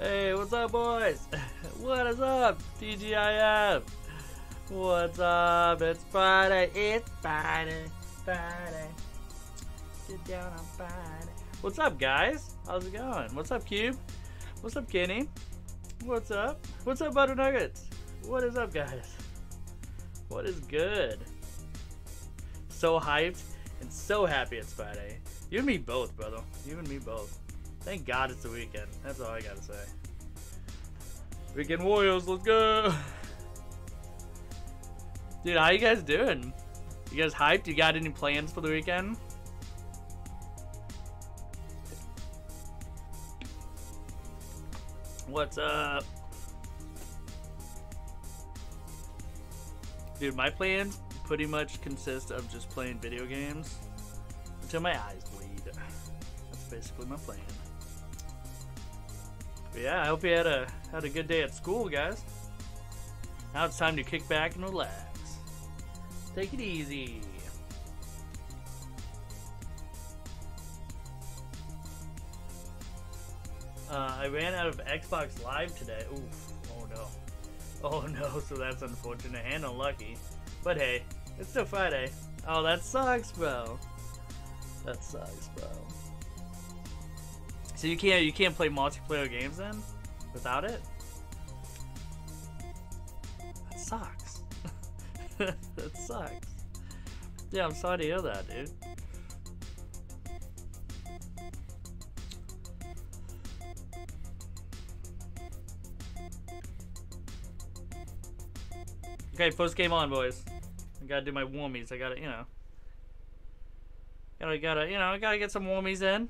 Hey, what's up, boys? What is up, TGIF? What's up? It's Friday. It's Friday. Friday. Get down on Friday. What's up, guys? How's it going? What's up, Cube? What's up, Kenny? What's up? What's up, Butter Nuggets? What is up, guys? What is good? So hyped and so happy it's Friday. You and me both, brother. You and me both. Thank God it's the weekend. That's all I gotta say. Weekend Warriors, let's go! Dude, how you guys doing? You guys hyped? You got any plans for the weekend? What's up? Dude, my plans pretty much consist of just playing video games until my eyes bleed. That's basically my plan. But yeah, I hope you had a good day at school, guys. Now it's time to kick back and relax. Take it easy. I ran out of Xbox Live today. Oof. Oh no. Oh no, so that's unfortunate and unlucky. But hey, it's still Friday. Oh, that sucks, bro. That sucks, bro. So you can't play multiplayer games then without it? That sucks. That sucks. Yeah, I'm sorry to hear that, dude. Okay, first game on, boys. I gotta do my warmies. I gotta, you know. I gotta get some warmies in.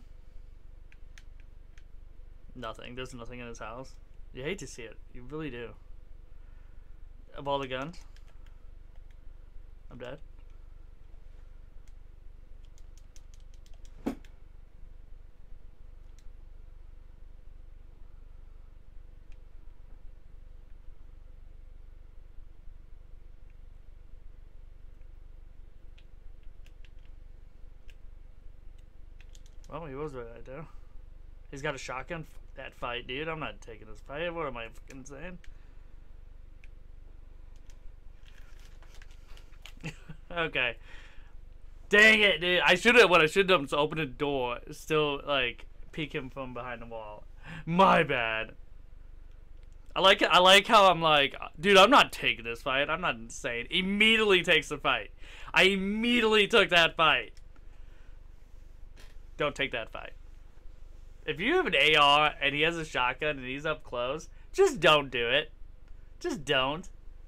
Nothing. There's nothing in his house. You hate to see it. You really do. Of all the guns. I'm dead. Well, he was right there. He's got a shotgun. That fight, dude. I'm not taking this fight. What am I fucking saying? Okay. Dang it, dude. What I should have done is open the door. Still, like, peek him from behind the wall. My bad. I like how I'm like, dude, I'm not taking this fight. I'm not insane. Immediately takes the fight. I immediately took that fight. Don't take that fight. If you have an AR and he has a shotgun and he's up close, just don't do it. Just don't.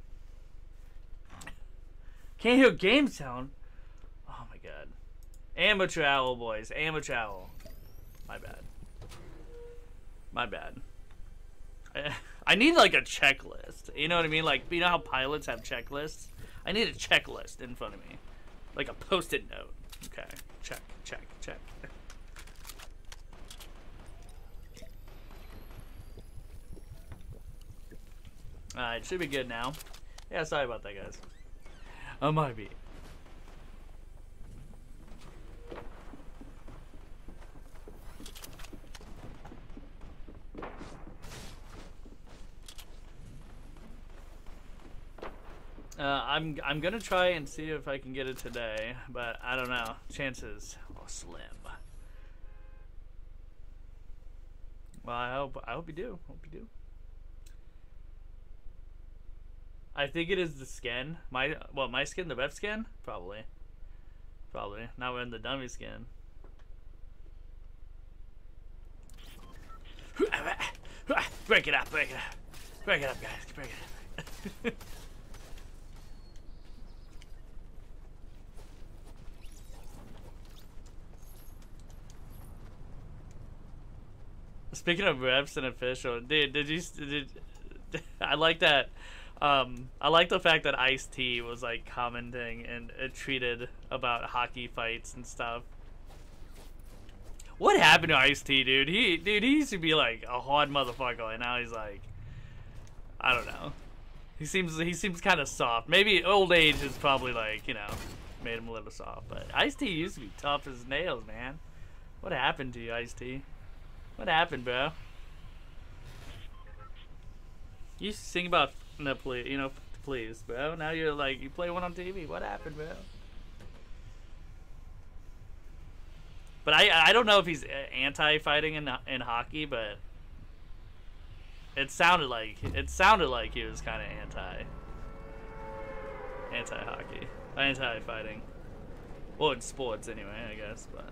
Can't hear game sound. Oh my god. Amateur owl, boys. Amateur owl. My bad. My bad. I need like a checklist. You know what I mean? Like, you know how pilots have checklists? I need a checklist in front of me. Like a post-it note. Okay. Check, check, check. Alright, should be good now. Yeah, sorry about that, guys. I might be. I'm gonna try and see if I can get it today, but I don't know. Chances are slim. Well, I hope you do. Hope you do. I think it is the skin. My skin? The rep skin? Probably. Probably. Now we're in the dummy skin. Break it up, break it up. Break it up, guys. Break it up. Speaking of reps and official, dude, I like that. I like the fact that Ice-T was like commenting and tweeted about hockey fights and stuff. What happened to Ice-T, dude? He used to be like a hard motherfucker, and now he's like, I don't know. He seems kind of soft. Maybe old age is probably like, you know, made him a little soft. But Ice-T used to be tough as nails, man. What happened to you, Ice-T? What happened, bro? You used to sing about no, please, you know, please, bro. Now you're like, you play one on TV. What happened, bro? But I don't know if he's anti-fighting in hockey, but it sounded like he was kind of anti-hockey, anti-fighting. Well, in sports anyway, I guess, but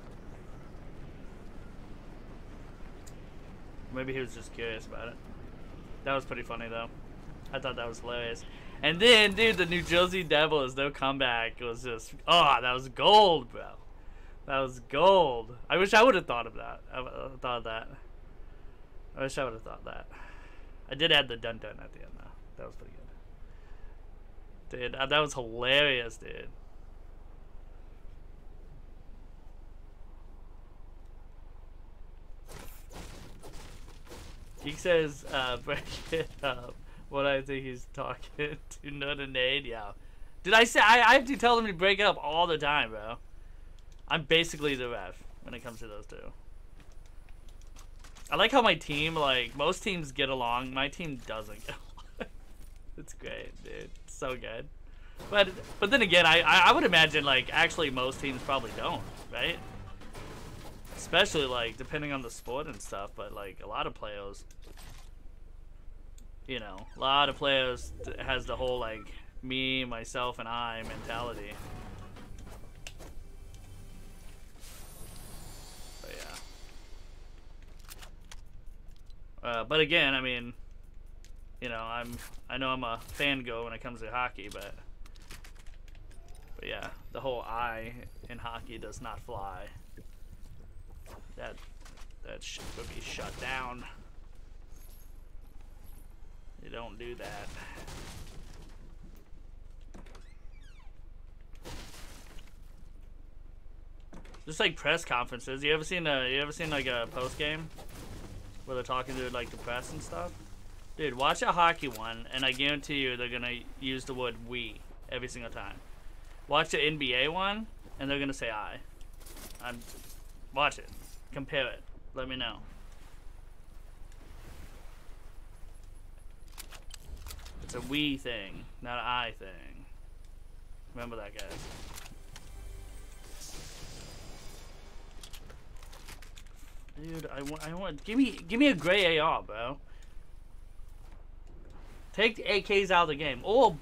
maybe he was just curious about it. That was pretty funny though. I thought that was hilarious. And then, dude, the New Jersey Devils, their comeback was just, oh, that was gold, bro. That was gold. I wish I would have thought of that. I wish I would have thought that. I did add the dun-dun at the end, though. That was pretty good. Dude, that was hilarious, dude. Geek says, break it up. What I think he's talking to Nut and Nade, yeah. Did I say, I have to tell them to break it up all the time, bro. I'm basically the ref when it comes to those two. I like how my team, like, most teams get along. My team doesn't get along. It's great, dude. It's so good. But then again, I would imagine, like, actually most teams probably don't, right? Especially, like, depending on the sport and stuff. But, like, a lot of players, you know, a lot of players has the whole, like, me, myself, and I mentality. But again, I mean, you know, I know I'm a fangirl when it comes to hockey, but yeah, the whole I in hockey does not fly. That shit would be shut down. You don't do that. Just like press conferences. You ever seen like a post game where they're talking to like the press and stuff? Dude, watch a hockey one, and I guarantee you they're gonna use the word "we" every single time. Watch the NBA one, and they're gonna say "I." Watch it, compare it. Let me know. It's a "we" thing, not an "I" thing. Remember that, guys. Dude, I want give me a gray AR, bro. Take the AKs out of the game, or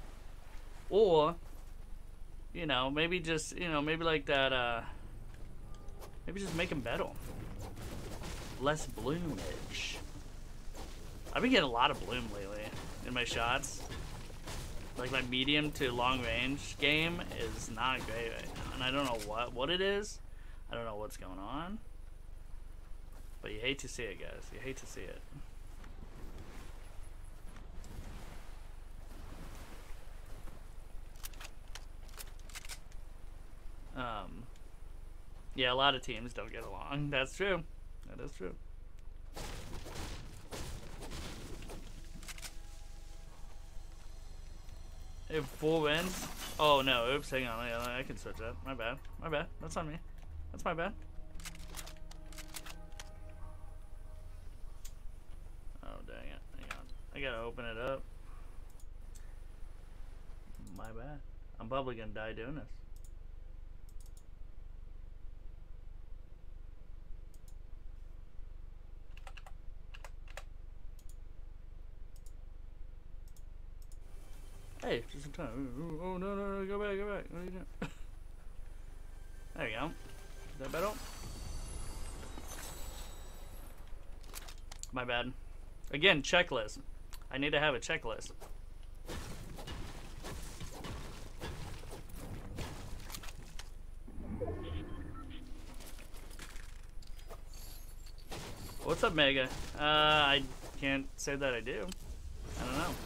you know, maybe just, you know, maybe like that, maybe just make them better, less bloomage. I've been getting a lot of bloom lately in my shots. Like my medium to long range game is not great right now, and I don't know what it is. I don't know what's going on. But you hate to see it, guys. You hate to see it. Yeah, a lot of teams don't get along. That's true. That is true. If 4 wins? Oh no, oops, hang on. I can switch that. My bad. My bad. That's on me. That's my bad. Oh, dang it. Hang on. I gotta open it up. My bad. I'm probably gonna die doing this. Hey, just in time. Oh, no, go back. What are you doing? There you go. Is that better? My bad. Again, checklist. I need to have a checklist. What's up, Mega? I can't say that I do. I don't know.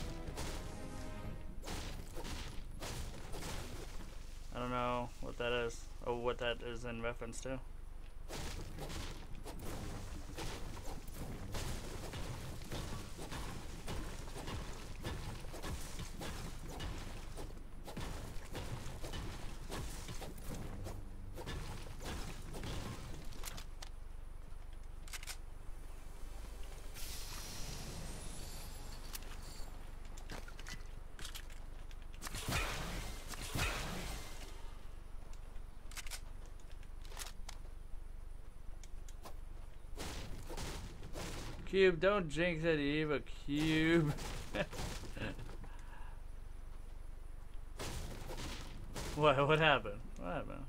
I don't know what that is, or what that is in reference to. Cube, don't jinx it, Eva. Cube. What happened? What happened?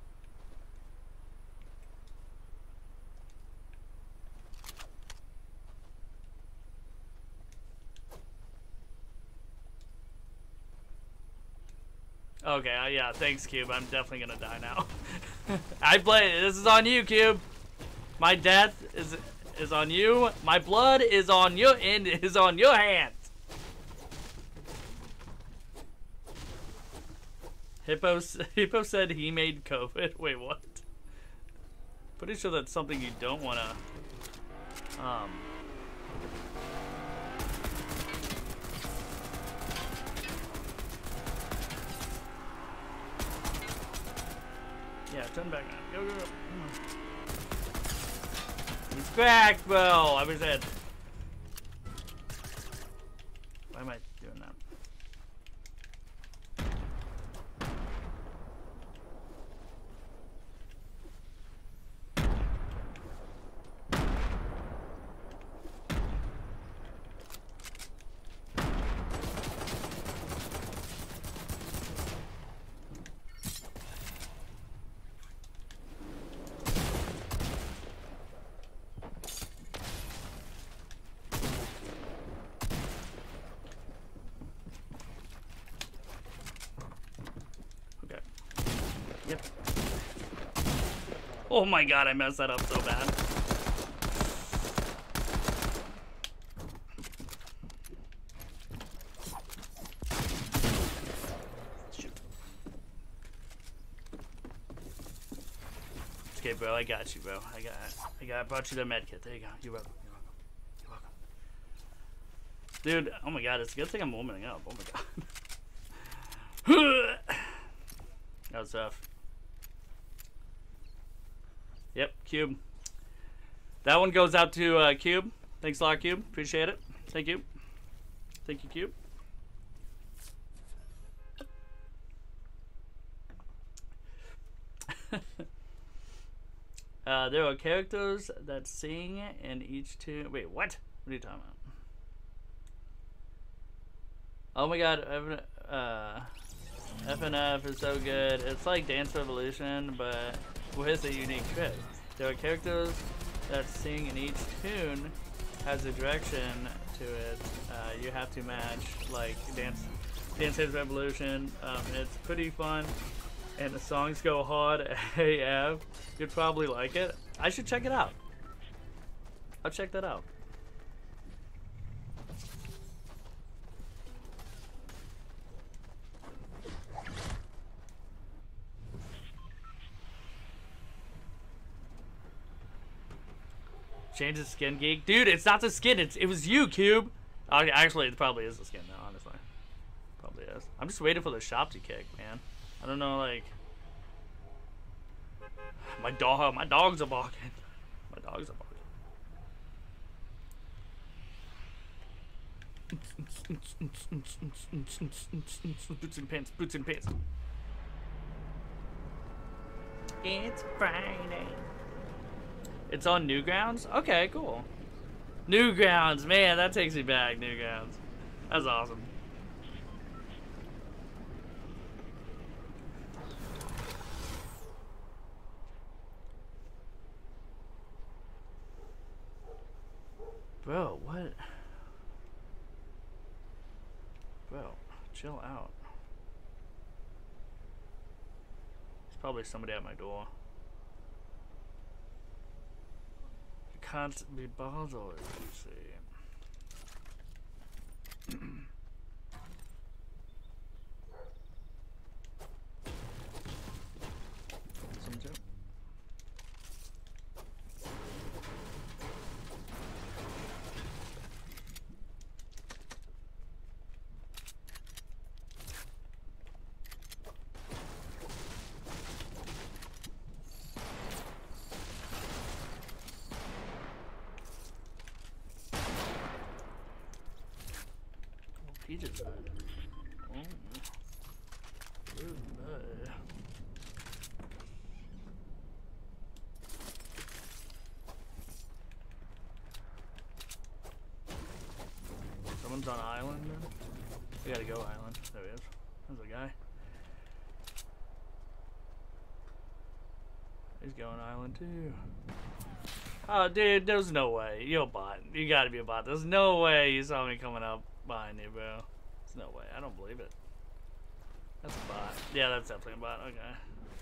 Okay, yeah, thanks, Cube. I'm definitely gonna die now. I play. This is on you, Cube. My death is on you. My blood is on your hands. Hippo said he made COVID. Wait, what? Pretty sure that's something you don't wanna. Yeah, turn back now. Go, go, go. He's cracked, bro. I was dead. Why am I doing that? Yep. Oh my god, I messed that up so bad. Shoot. Okay, bro, I got you, bro. I brought you the med kit. There you go. You're welcome. You're welcome. You're welcome. Dude, oh my god, it's a good thing I'm warming up. Oh my god. That was tough. Yep, Cube. That one goes out to Cube. Thanks a lot, Cube. Appreciate it. Thank you. Thank you, Cube. There are characters that sing in each tune. Wait, what? What are you talking about? Oh my god, FNF is so good. It's like Dance Revolution, but with a unique twist. There are characters that sing in each tune has a direction to it. You have to match, like Dance Revolution. It's pretty fun, and the songs go hard AF. You'd probably like it. I should check it out. I'll check that out. Change the skin, Geek. Dude, it's not the skin. It was you, Cube. Actually, it probably is the skin, though, honestly. Probably is. I'm just waiting for the shop to kick, man. I don't know, like... My dogs are barking. My dogs are barking. Boots and pants, boots and pants. It's Friday. It's on Newgrounds? Okay, cool. Newgrounds, man, that takes me back, Newgrounds. That's awesome. Bro, what? Bro, chill out. There's probably somebody at my door. Can't be bothered, you see. Some joke. He just died. Oh. Goodbye. Someone's on island, man. We gotta go island. There he is. There's a guy. He's going island too. Oh, dude, there's no way. You're a bot. You gotta be a bot. There's no way you saw me coming up behind you, bro. There's no way. I don't believe it. That's a bot. Yeah, that's definitely a bot. Okay.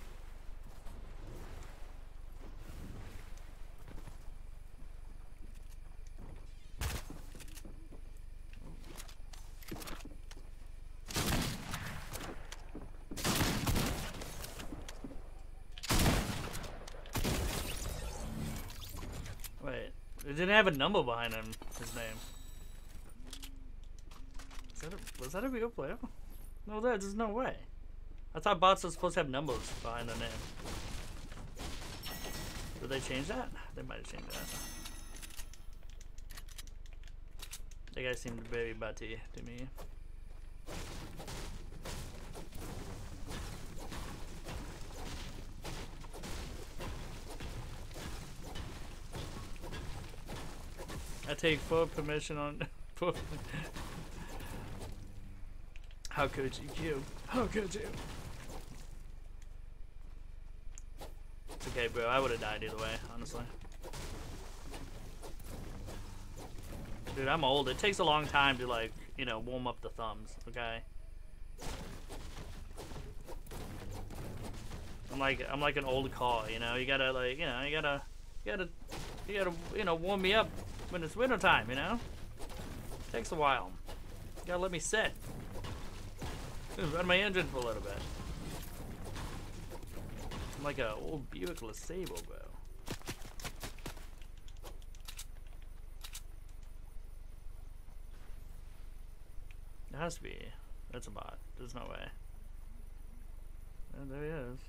Wait, it didn't have a number behind him, his name. Was that a real player? No, there's no way. I thought bots were supposed to have numbers behind their name. Did they change that? They might have changed that. That guy seemed very butty to me. I take full permission on. How could you? How could you? It's okay, bro. I would have died either way, honestly. Dude, I'm old. It takes a long time to, like, you know, warm up the thumbs. Okay. I'm like an old car. You know, you gotta like, you know, you gotta, you know, warm me up when it's winter time. You know, it takes a while. You gotta let me sit. Run my engine for a little bit. I'm like a old Buick LeSabre, bro. It has to be. That's a bot. There's no way. And there he is.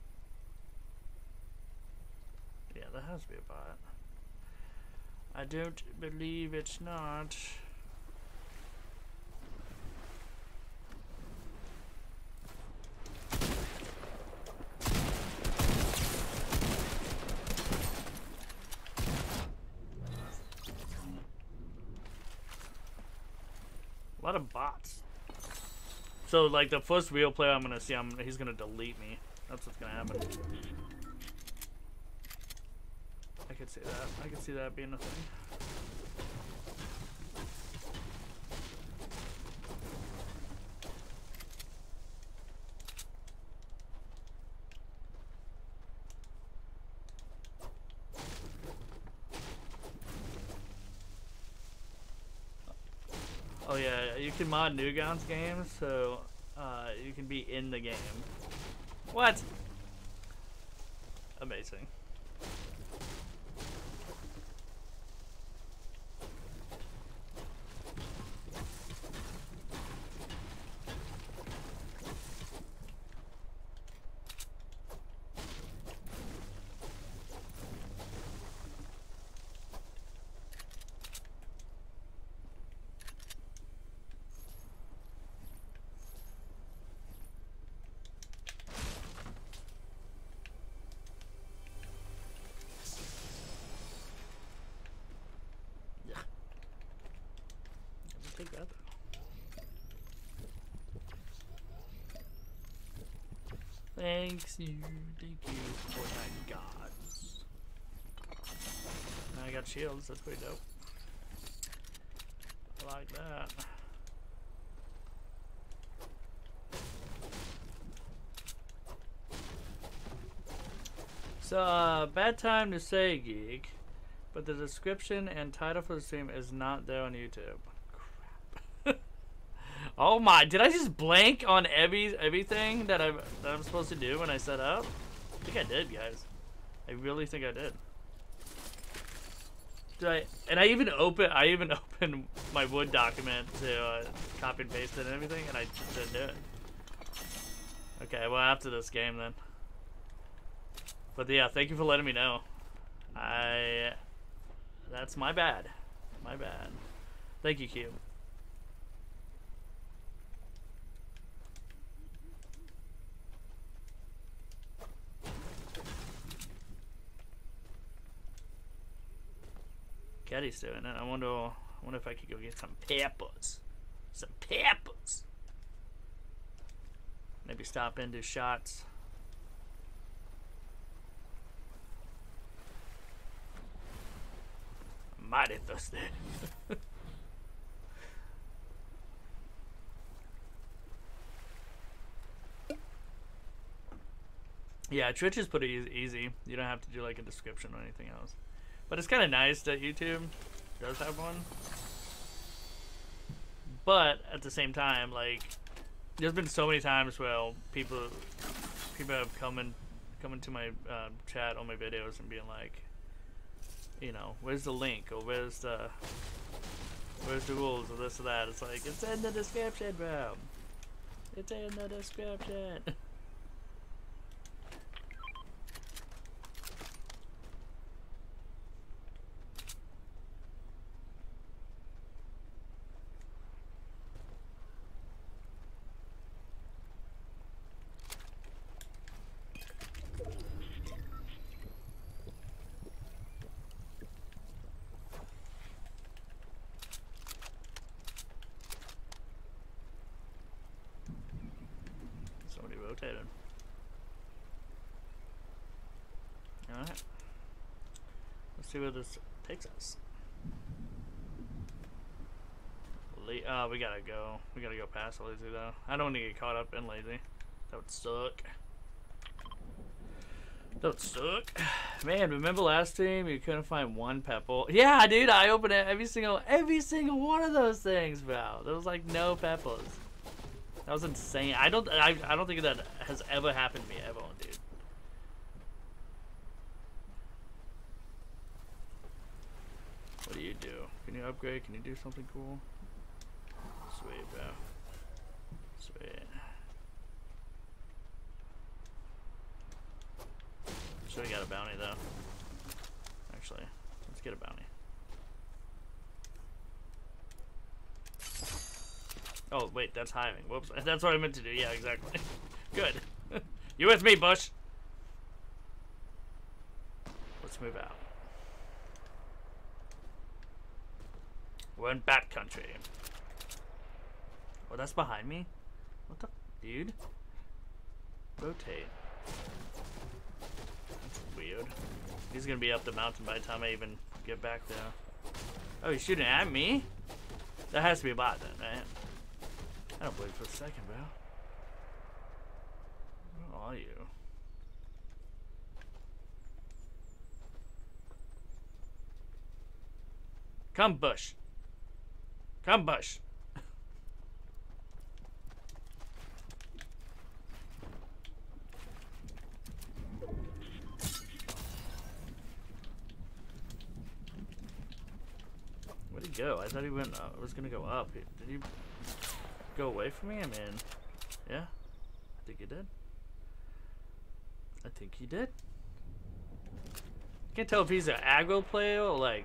Yeah, that has to be a bot. I don't believe it's not. A lot of bots. So, like, the first real player I'm gonna see, he's gonna delete me. That's what's gonna happen. I could see that. I could see that being a thing. Oh yeah, you can mod Newgrounds games, so you can be in the game. What? Amazing. Take that. Thank you for my gods. Now I got shields, that's pretty dope. I like that. So, bad time to say, Geek, but the description and title for the stream is not there on YouTube. Oh my, did I just blank on everything that I'm supposed to do when I set up? I think I did, guys. I really think I did. I even opened my Word document to copy and paste it and everything, and I just didn't do it. Okay, well after this game then. But yeah, thank you for letting me know. That's my bad. My bad. Thank you, Cube. Caddy's doing it. I wonder I wonder if I could go get some peppers. Some peppers. Maybe stop in, do shots. I'm mighty thirsty. Yeah, Twitch is pretty easy. You don't have to do like a description or anything else. But it's kind of nice that YouTube does have one. But at the same time, like, there's been so many times where people have come into my chat on my videos and being like, you know, where's the link or where's the rules or this or that. It's like, it's in the description, bro. It's in the description. Alright. Let's see where this takes us. We gotta go. We gotta go past lazy though. I don't want to get caught up in lazy. That would suck. That would suck. Man, remember last stream you couldn't find one pepple? Yeah, dude, I opened it every single one of those things, bro. There was like no pepples. That was insane. I don't think that has ever happened to me ever, dude. What do you do? Can you upgrade? Can you do something cool? Sweet, bro. Sweet. Should have got a bounty though. Actually, let's get a bounty. Oh, wait, that's hiving. Whoops. That's what I meant to do. Yeah, exactly. Good. You with me, Bush? Let's move out. We're in Bat Country. Oh, that's behind me? What the... Dude? Rotate. That's weird. He's gonna be up the mountain by the time I even get back there. Oh, he's shooting at me? That has to be a bot then, right? I don't believe for a second, bro. Where are you? Come, Bush. Come, Bush. Where'd he go? I thought he went was gonna go up. Did he go away from me? I mean, yeah. I think he did. I think he did. Can't tell if he's an aggro player or like...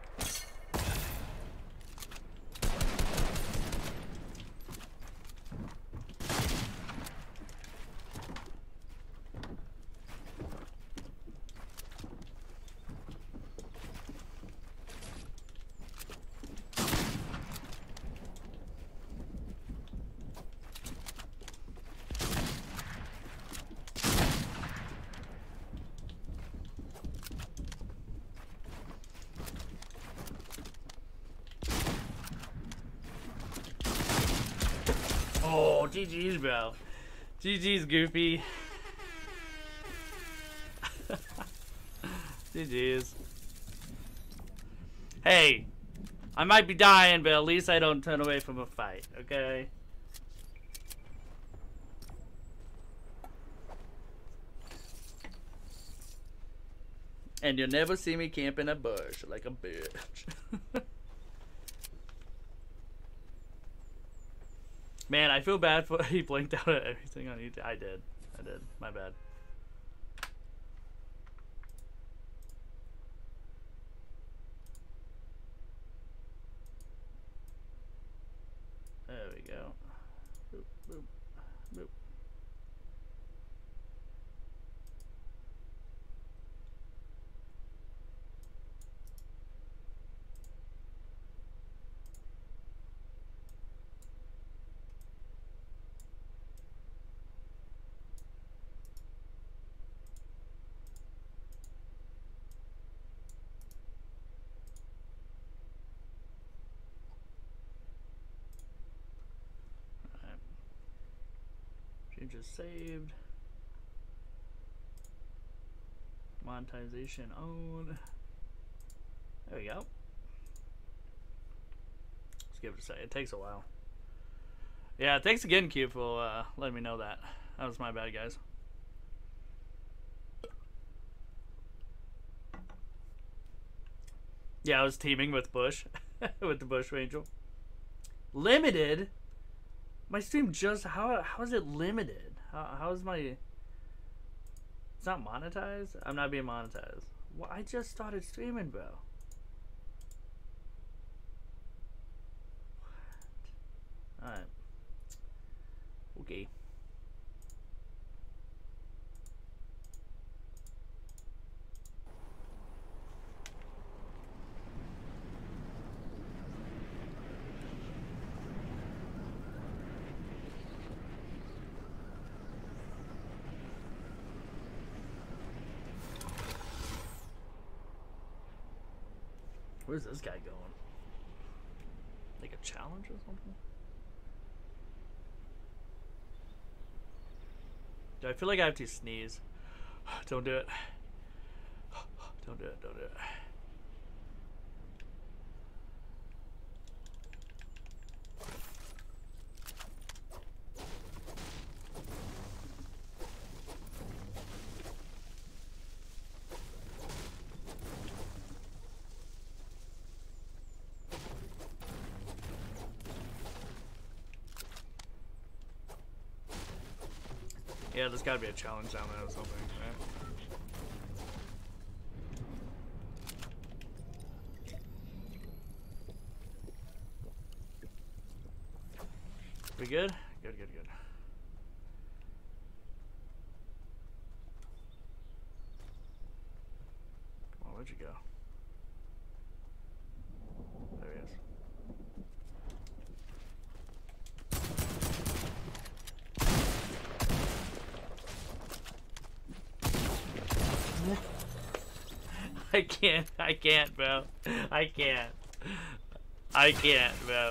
Oh, GG's, bro. GG's, Goofy. GG's. Hey, I might be dying, but at least I don't turn away from a fight, okay? And you'll never see me camp in a bush like a bitch. Man, I feel bad for he blinked out at everything on YouTube. I did. My bad. There we go. Boop, boop, boop. Changes saved. Monetization on. There we go. Let's give it a second. It takes a while. Yeah, thanks again, Q, for letting me know that. That was my bad, guys. Yeah, I was teaming with Bush. With the Bush Angel. Limited? My stream just... How is it limited? How is my... It's not monetized? I'm not being monetized. Well, I just started streaming, bro. What? Alright. Okay. Where's this guy going? Like a challenge or something? Do I feel like I have to sneeze? Don't do it. Don't do it, don't do it. Yeah, there's gotta be a challenge down there or something, right? We good? Good, good, good. Come on, where'd you go? There he is. I can't, bro. I can't, bro.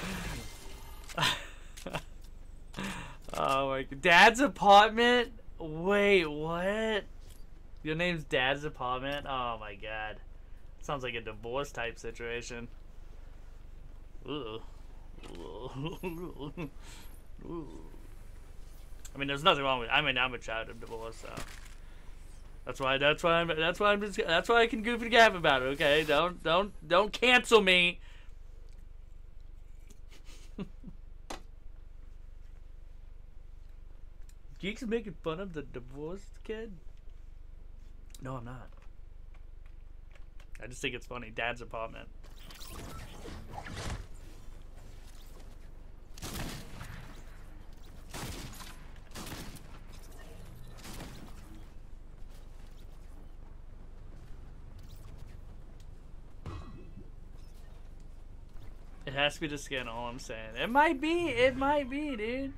Oh my god. Dad's apartment? Wait, what? Your name's Dad's apartment? Oh my god. Sounds like a divorce type situation. Ooh. Ooh. Ooh. I mean, there's nothing wrong with it. I mean, I'm a child of divorce, so. That's why I can goof and gab about it, okay? Don't cancel me. Geek's making fun of the divorced kid? No, I'm not. I just think it's funny. Dad's apartment. It has to be the skin, all I'm saying. It might be, dude.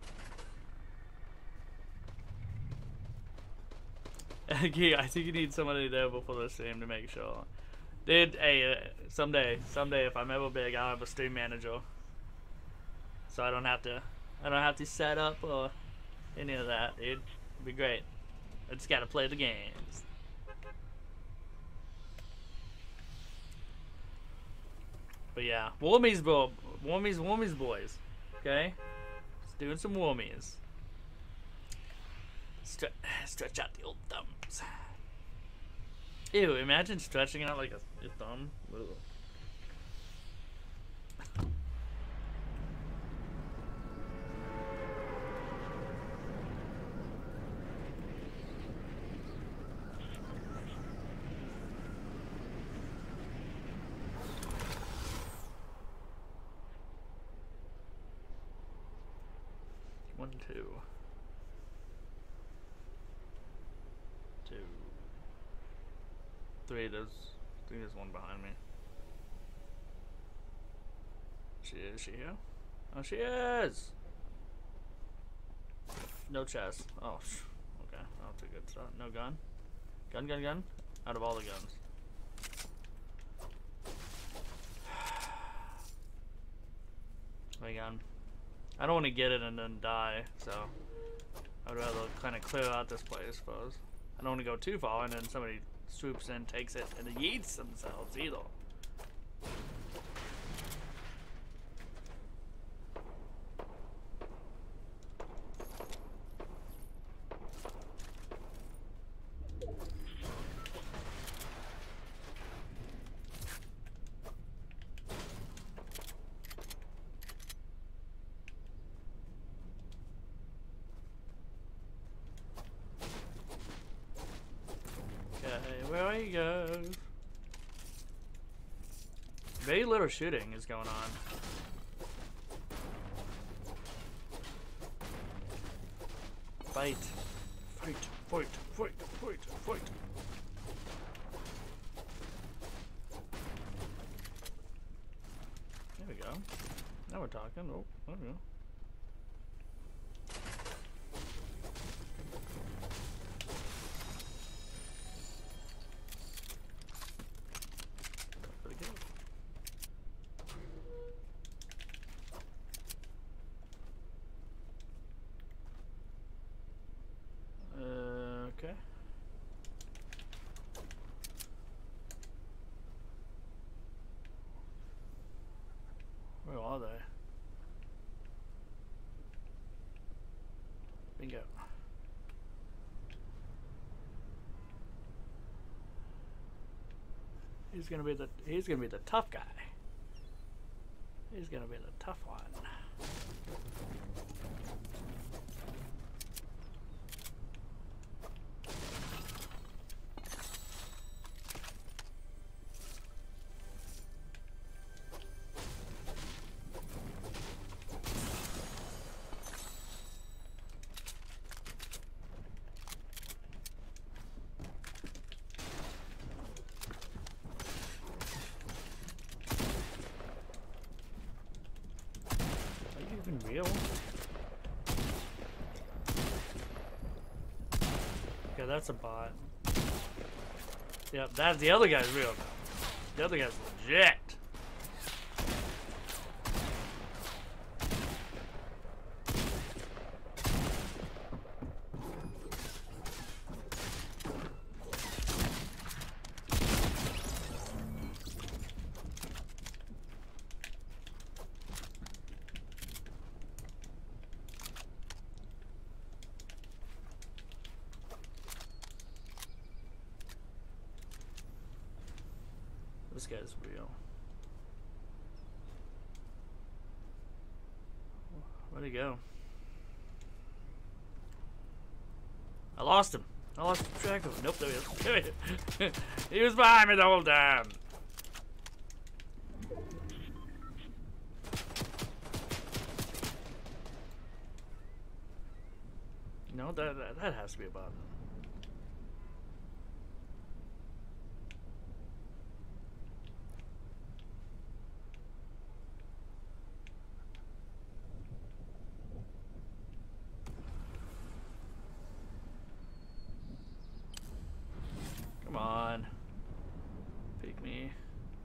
Yeah, I think you need somebody there before the stream to make sure. Dude, hey, someday if I'm ever big, I'll have a stream manager. So I don't have to set up or any of that, dude. It'd be great. I just gotta play the games. But yeah, warmies, bro. Warmies, boys. Okay? Just doing some warmies. Stretch out the old thumbs. Ew, imagine stretching out like a thumb. Ugh. One, two. Three, I think there's one behind me. Is she here? Oh, she is! No chest. Oh, okay. That's a good start. No gun? Gun? Out of all the guns. My gun. I don't want to get it and then die, so I'd rather kind of clear out this place, I suppose. I don't want to go too far, and then somebody swoops in, takes it, and then yeets themselves either. Where he goes. Very little shooting is going on. Fight. Fight, fight, fight, fight, fight. There we go. Now we're talking. Oh, there we go. Okay. Where are they? Bingo. He's gonna be the tough guy. He's gonna be the tough one. Real? Okay, that's a bot. Yep, that the other guy's real now. The other guy's legit. This guy's real. Where'd he go? I lost him. I lost track of him. Nope, there he is. There he is. He was behind me the whole time. No, that has to be a bot. Come on. Pick me.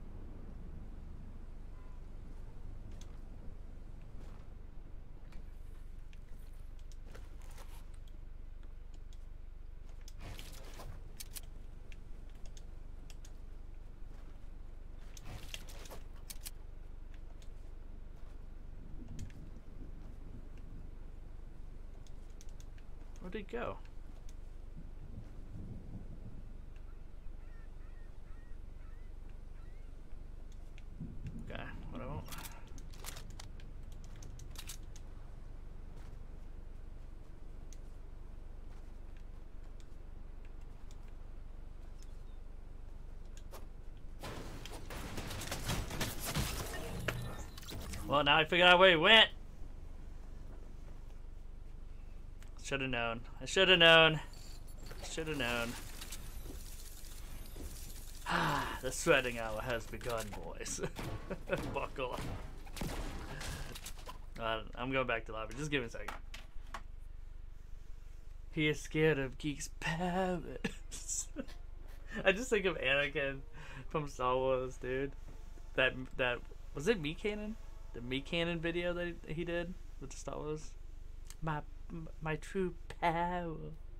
Where'd he go? Okay, whatever. Well, now I figured out where he went. Should have known. I should have known. Should have known. The sweating hour has begun, boys. Buckle up. I'm going back to lobby. Just give me a second. He is scared of Geek's powers. I just think of Anakin from Star Wars, dude. That was it. Me Cannon? The Me Cannon video that he did with the Star Wars. my true power.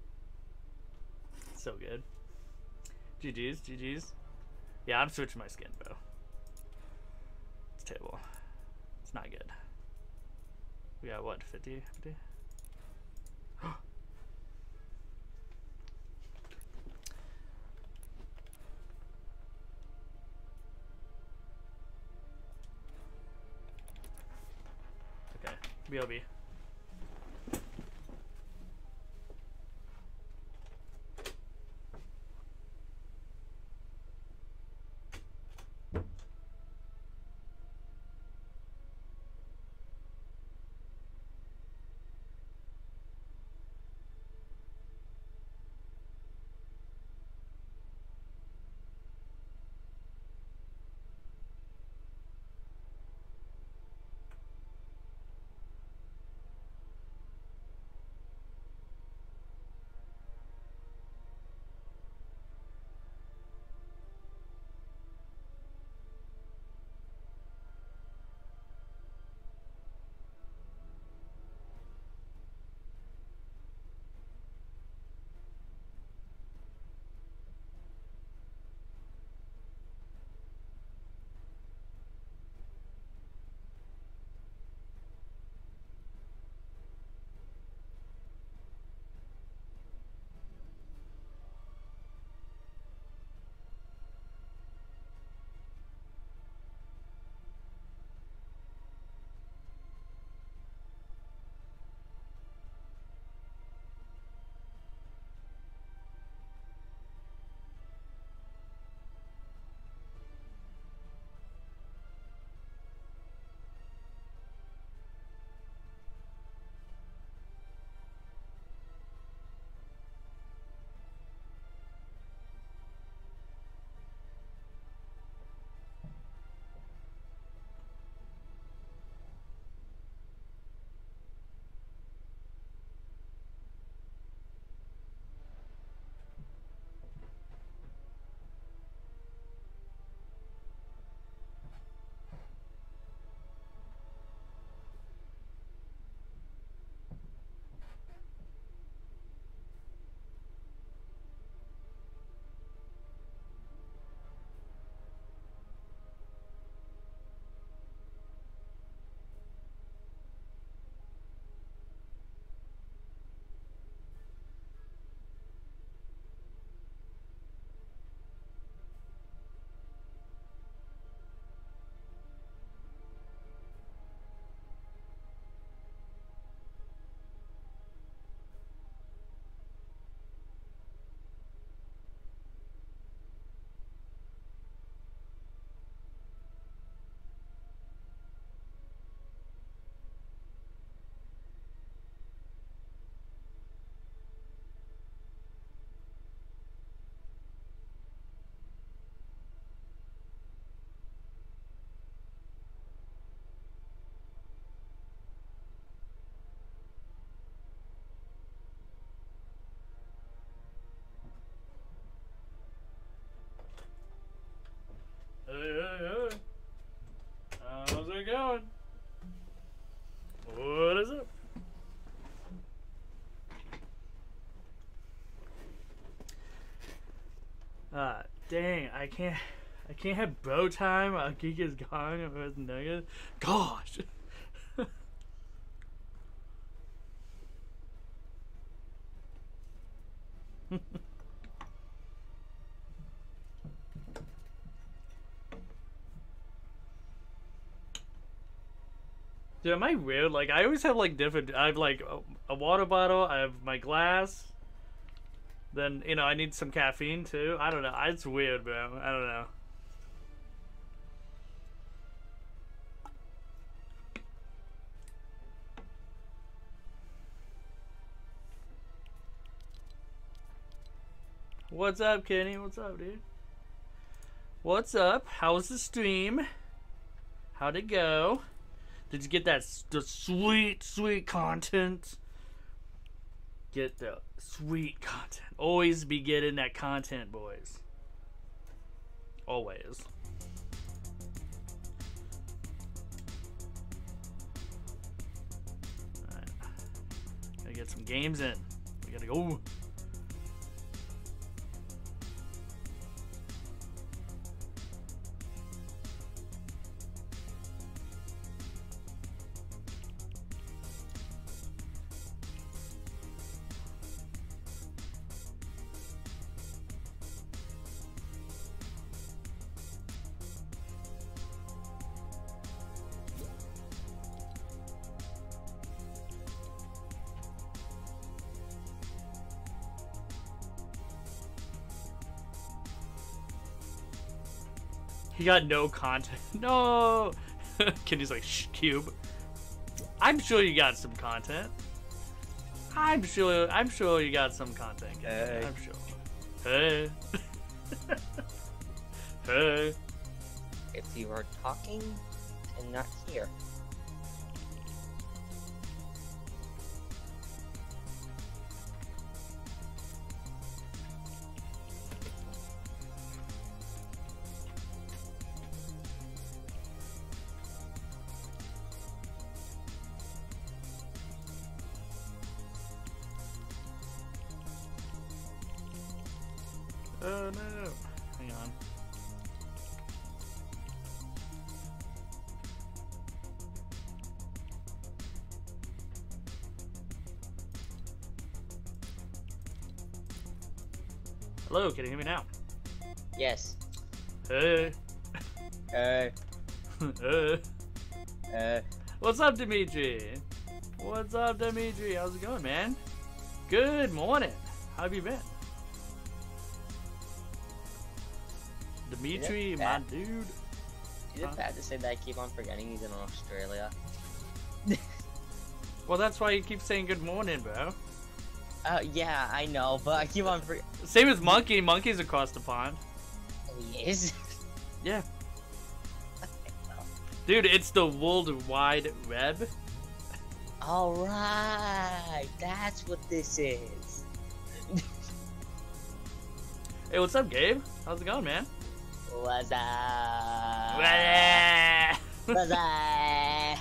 So good. GG's, GG's. Yeah, I'm switching my skin, bro. It's terrible. It's not good. We got what, 50? 50? Okay, BLB. Hey. How's it going? What is up? Dang, I can't have bow time. Geek is gone. It was negative. Gosh. Dude, am I weird? Like, I always have like different. I have like a water bottle. I have my glass. Then, you know, I need some caffeine too. I don't know. It's weird, bro. I don't know. What's up, Kenny? What's up, dude? What's up? How was the stream? How'd it go? Did you get the sweet content? Get the sweet content. Always be getting that content, boys. Always. Alright. get some games in. We gotta go. He got no content. No! Kenny's like, shh, Cube. I'm sure you got some content. I'm sure you got some content, Kenny. Hey. I'm sure. Hey. Hey. If you are talking and not here. Oh no. Hang on. Hello, can you hear me now? Yes. Hey. Hey. What's up, Dimitri? What's up, Dimitri? How's it going, man? Good morning. How have you been? Dimitri, my dude. Is it bad to say that I keep on forgetting he's in Australia? Well, that's why you keep saying good morning, bro. Yeah, I know, but I keep on Same as Monkey. Monkey's across the pond. He is? Yeah. Dude, it's the World Wide Web. Alright, that's what this is. Hey, what's up, Gabe? How's it going, man? What's up? What's What's up?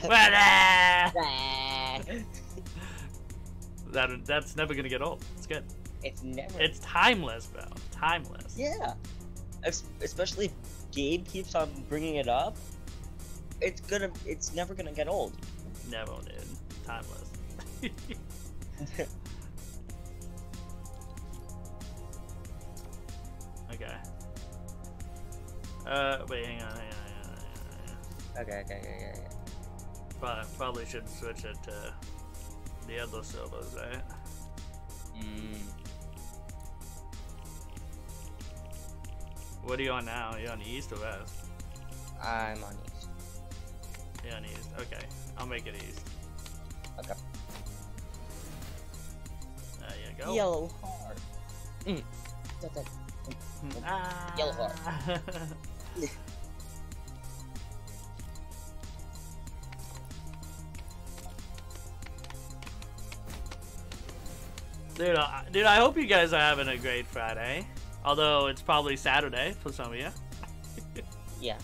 That's never gonna get old. It's good. It's never. It's timeless, bro. Timeless. Yeah. Especially if Gabe keeps on bringing it up. It's never gonna get old. Never, dude. Timeless. Okay. Wait, hang on. Okay. Probably should switch it to the other servers, right? What are you on now? Are you on East or West? I'm on East. You're on East. Okay. I'll make it East. Okay. There you go. Yellow heart. Yellow heart. Dude, I hope you guys are having a great Friday. Although it's probably Saturday for some of you. Yeah.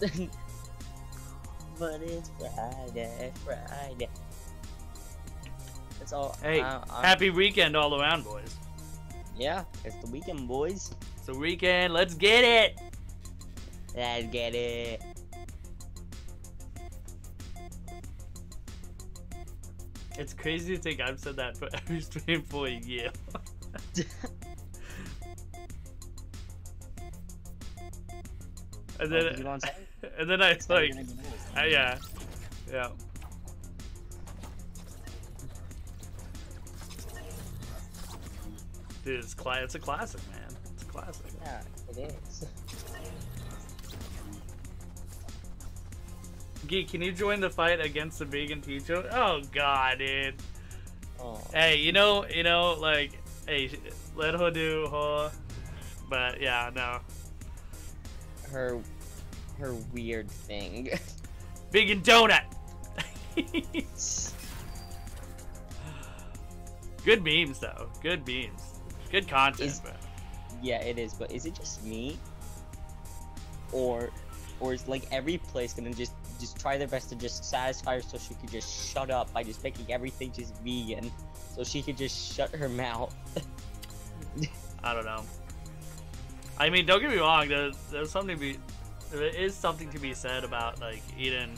But it's Friday. It's all. Hey, happy weekend all around, boys. Yeah, it's the weekend, boys. It's the weekend. Let's get it. Let's get it. It's crazy to think I've said that for every stream for a year. And then I like, yeah. Dude, it's a classic, man. It's a classic. Yeah, it is. Geek, can you join the fight against the vegan teacher? Oh god, dude. Oh. Hey, you know, like, hey, let her do her. But yeah, no. Her weird thing. Vegan donut. Good memes though. Good memes. Good content, bro. Yeah, it is. But is it just me, or is like every place gonna just just try their best to just satisfy her so she could just shut up by just making everything just vegan, so she could just shut her mouth. I don't know. I mean, don't get me wrong. There's something to be. There is something to be said about like eating.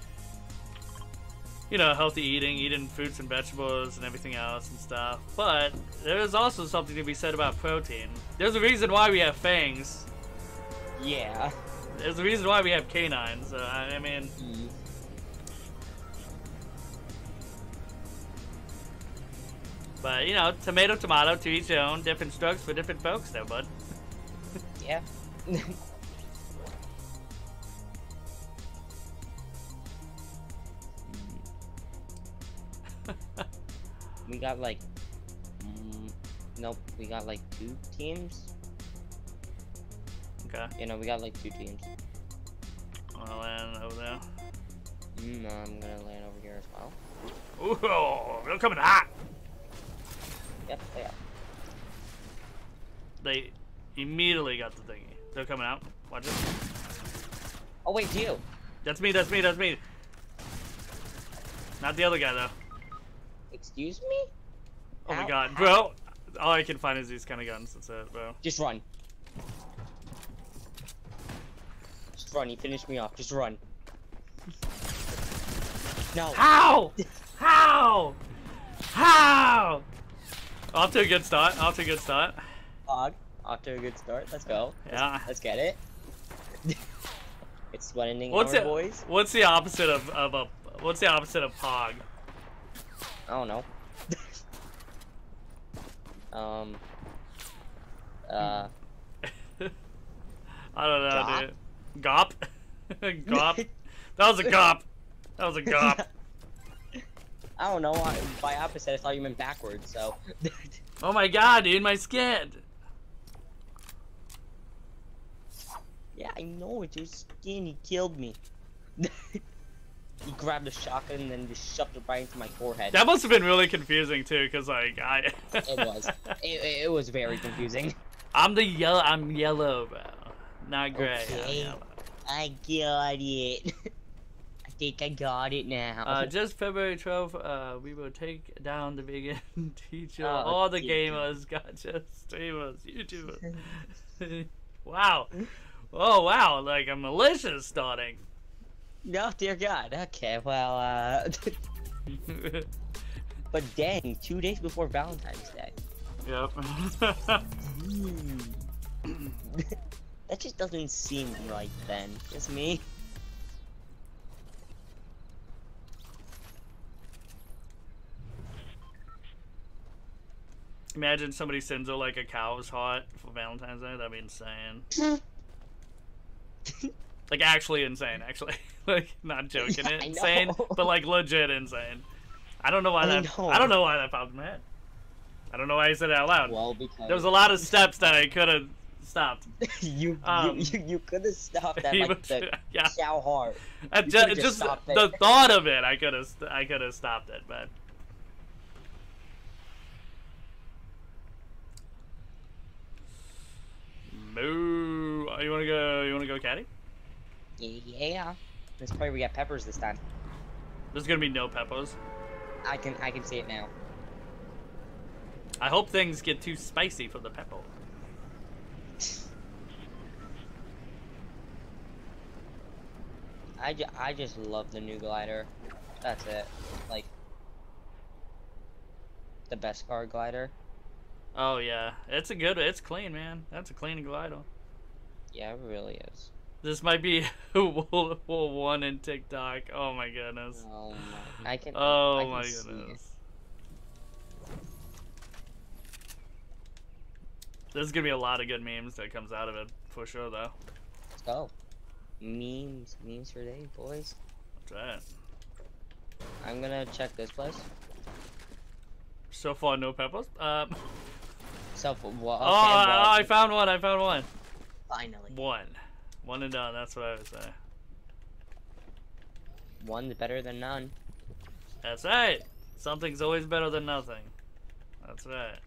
You know, healthy eating fruits and vegetables and everything else and stuff. But there is also something to be said about protein. There's a reason why we have fangs. Yeah. There's a reason why we have canines. So, I mean. But, you know, tomato, to each their own. Different strokes for different folks there, bud. Yeah. We got like, nope, we got like 2 teams. Okay. You know, we got like 2 teams. I'll land over there. I'm gonna land over here as well. Ooh, they're coming hot! Yep, they are. They immediately got the thingy. They're coming out. Watch it. Oh wait, you. That's me. Not the other guy, though. Excuse me? Oh my Ow, god. ow. Bro, all I can find is these kind of guns. That's it, bro. Just run. Just run, you finished me off. Just run. No. How? How? How? Off to a good start. Off to a good start. Let's go. Yeah. Let's get it. It's winning What's our it? boys. What's the opposite of what's the opposite of Pog? I don't know. I don't know, Gop? dude. Gop? Gop? That was a gop. That was a gop. I don't know. By opposite, I thought you meant backwards. So. Oh my god, dude, my skin. Yeah, I know it's your skin. He killed me. He grabbed a shotgun and then just shoved it right into my forehead. That must have been really confusing too, cause like It was. It was very confusing. I'm yellow, bro. Not gray. I'm Okay. yellow. I got it. I think I got it now. Just February 12th, we will take down the vegan teacher. Oh, All the dear. gamers, gotcha, streamers, YouTubers. Wow. Oh, wow. Like a militia starting. No, dear God. Okay, well, but dang, 2 days before Valentine's Day. Yep. That just doesn't seem right then. Just me. Imagine somebody sends her like a cow's heart for Valentine's Day. That'd be insane. Like actually insane, actually. Like not joking, Yeah, I insane, know. but like legit insane. I don't know why I that. know. I don't know why that popped in my head. I don't know why I said it out loud. Well, because There was a lot of steps that I could have stopped. you could have stopped at like the Yeah. cow heart. You Just, could've just stopped the it. thought of it, I could have stopped it, but. Moo. You wanna go? You wanna go, Caddy? Yeah. Let's pray we got peppers this time. There's gonna be no peppers. I can see it now. I hope things get too spicy for the pepper. I just love the new glider. That's it. Like the best car glider. Oh yeah, it's clean, man. That's a clean glider. Yeah, it really is. This might be World War I in TikTok. Oh my goodness. Oh my! I can. Oh I can my see it. goodness. There's gonna be a lot of good memes that comes out of it for sure, though. Let's go. Memes for days, boys. That's right. I'm gonna check this place. So far, no peppers. So, well, okay, I found one. I found one. finally. One and done. That's what I would say. One's better than none. That's right. Something's always better than nothing. That's right.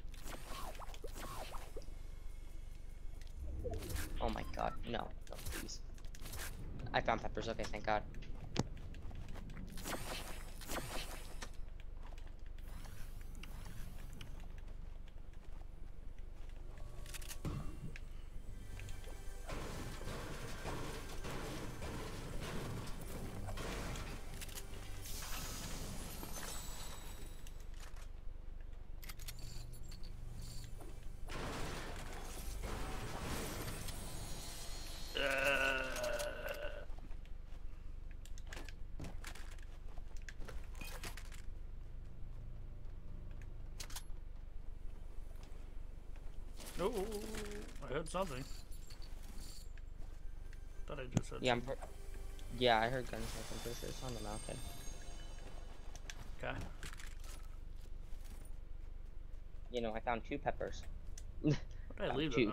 Oh my God, no, please. I found peppers. Okay, thank God. Oh, I heard something. Thought I just heard. Yeah, something. yeah, I heard gunshots. I'm pretty sure it's on the mountain. Okay. You know, I found 2 peppers. Where did I leave two. them?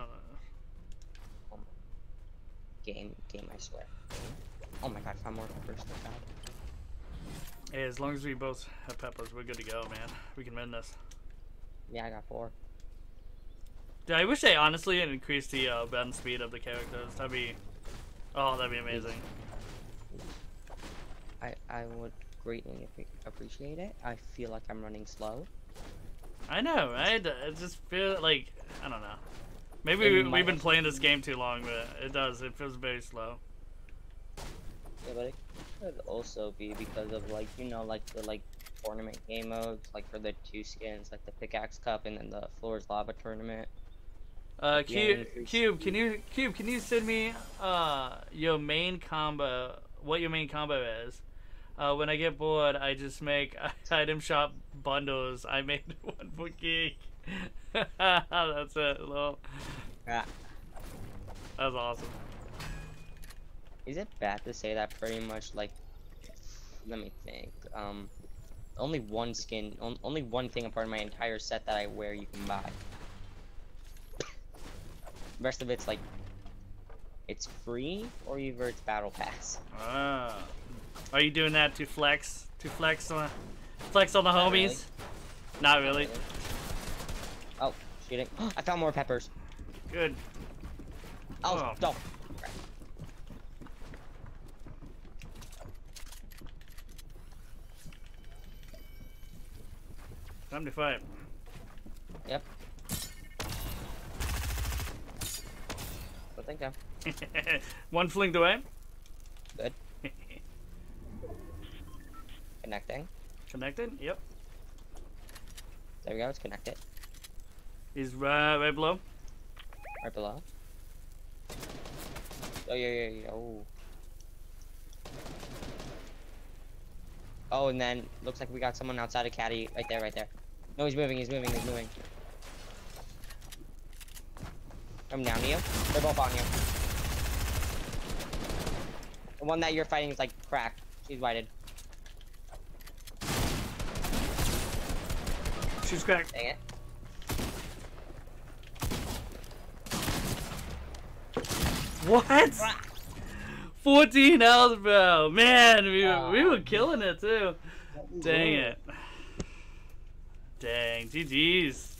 Game, I swear. Oh my god, I found more peppers. Thank God. Hey, as long as we both have peppers, we're good to go, man. We can win this. Yeah, I got 4. Dude, I wish they honestly increased the bend speed of the characters. That'd be amazing. I would greatly appreciate it. I feel like I'm running slow. I know, right? I just feel like, I don't know. Maybe we've been playing this game too long, but it does. It feels very slow. Yeah, but it could also be because of, like, you know, like the tournament game modes, like for the 2 skins, like the Pickaxe Cup and then the Floor's Lava tournament. Cube, can you send me your main combo? What your main combo is? When I get bored, I just make item shop bundles. I made one for Geek. That's it, lol. Yeah. That's awesome. Is it bad to say that pretty much, like, let me think, only one skin, only one thing apart of my entire set that I wear you can buy. The rest of it's like, it's free, or either it's battle pass. Ah. Are you doing that to flex on the homies? Really. Not really. Oh, shooting. I found more peppers. Good. Oh, no. Time to fight. Yep. I think so. One flinked away. Good. Connecting. Connected? Yep. There we go, it's connected. He's right below. Right below. Oh, yeah. Oh. Oh, and then looks like we got someone outside of Caddy. Right there. No, he's moving. I'm down to you. They're both on you. The one that you're fighting is like cracked. She's whited. She's cracked. Dang it. What? 14 health, bro. Man, we were killing it too. Dang it. Dang, GG's.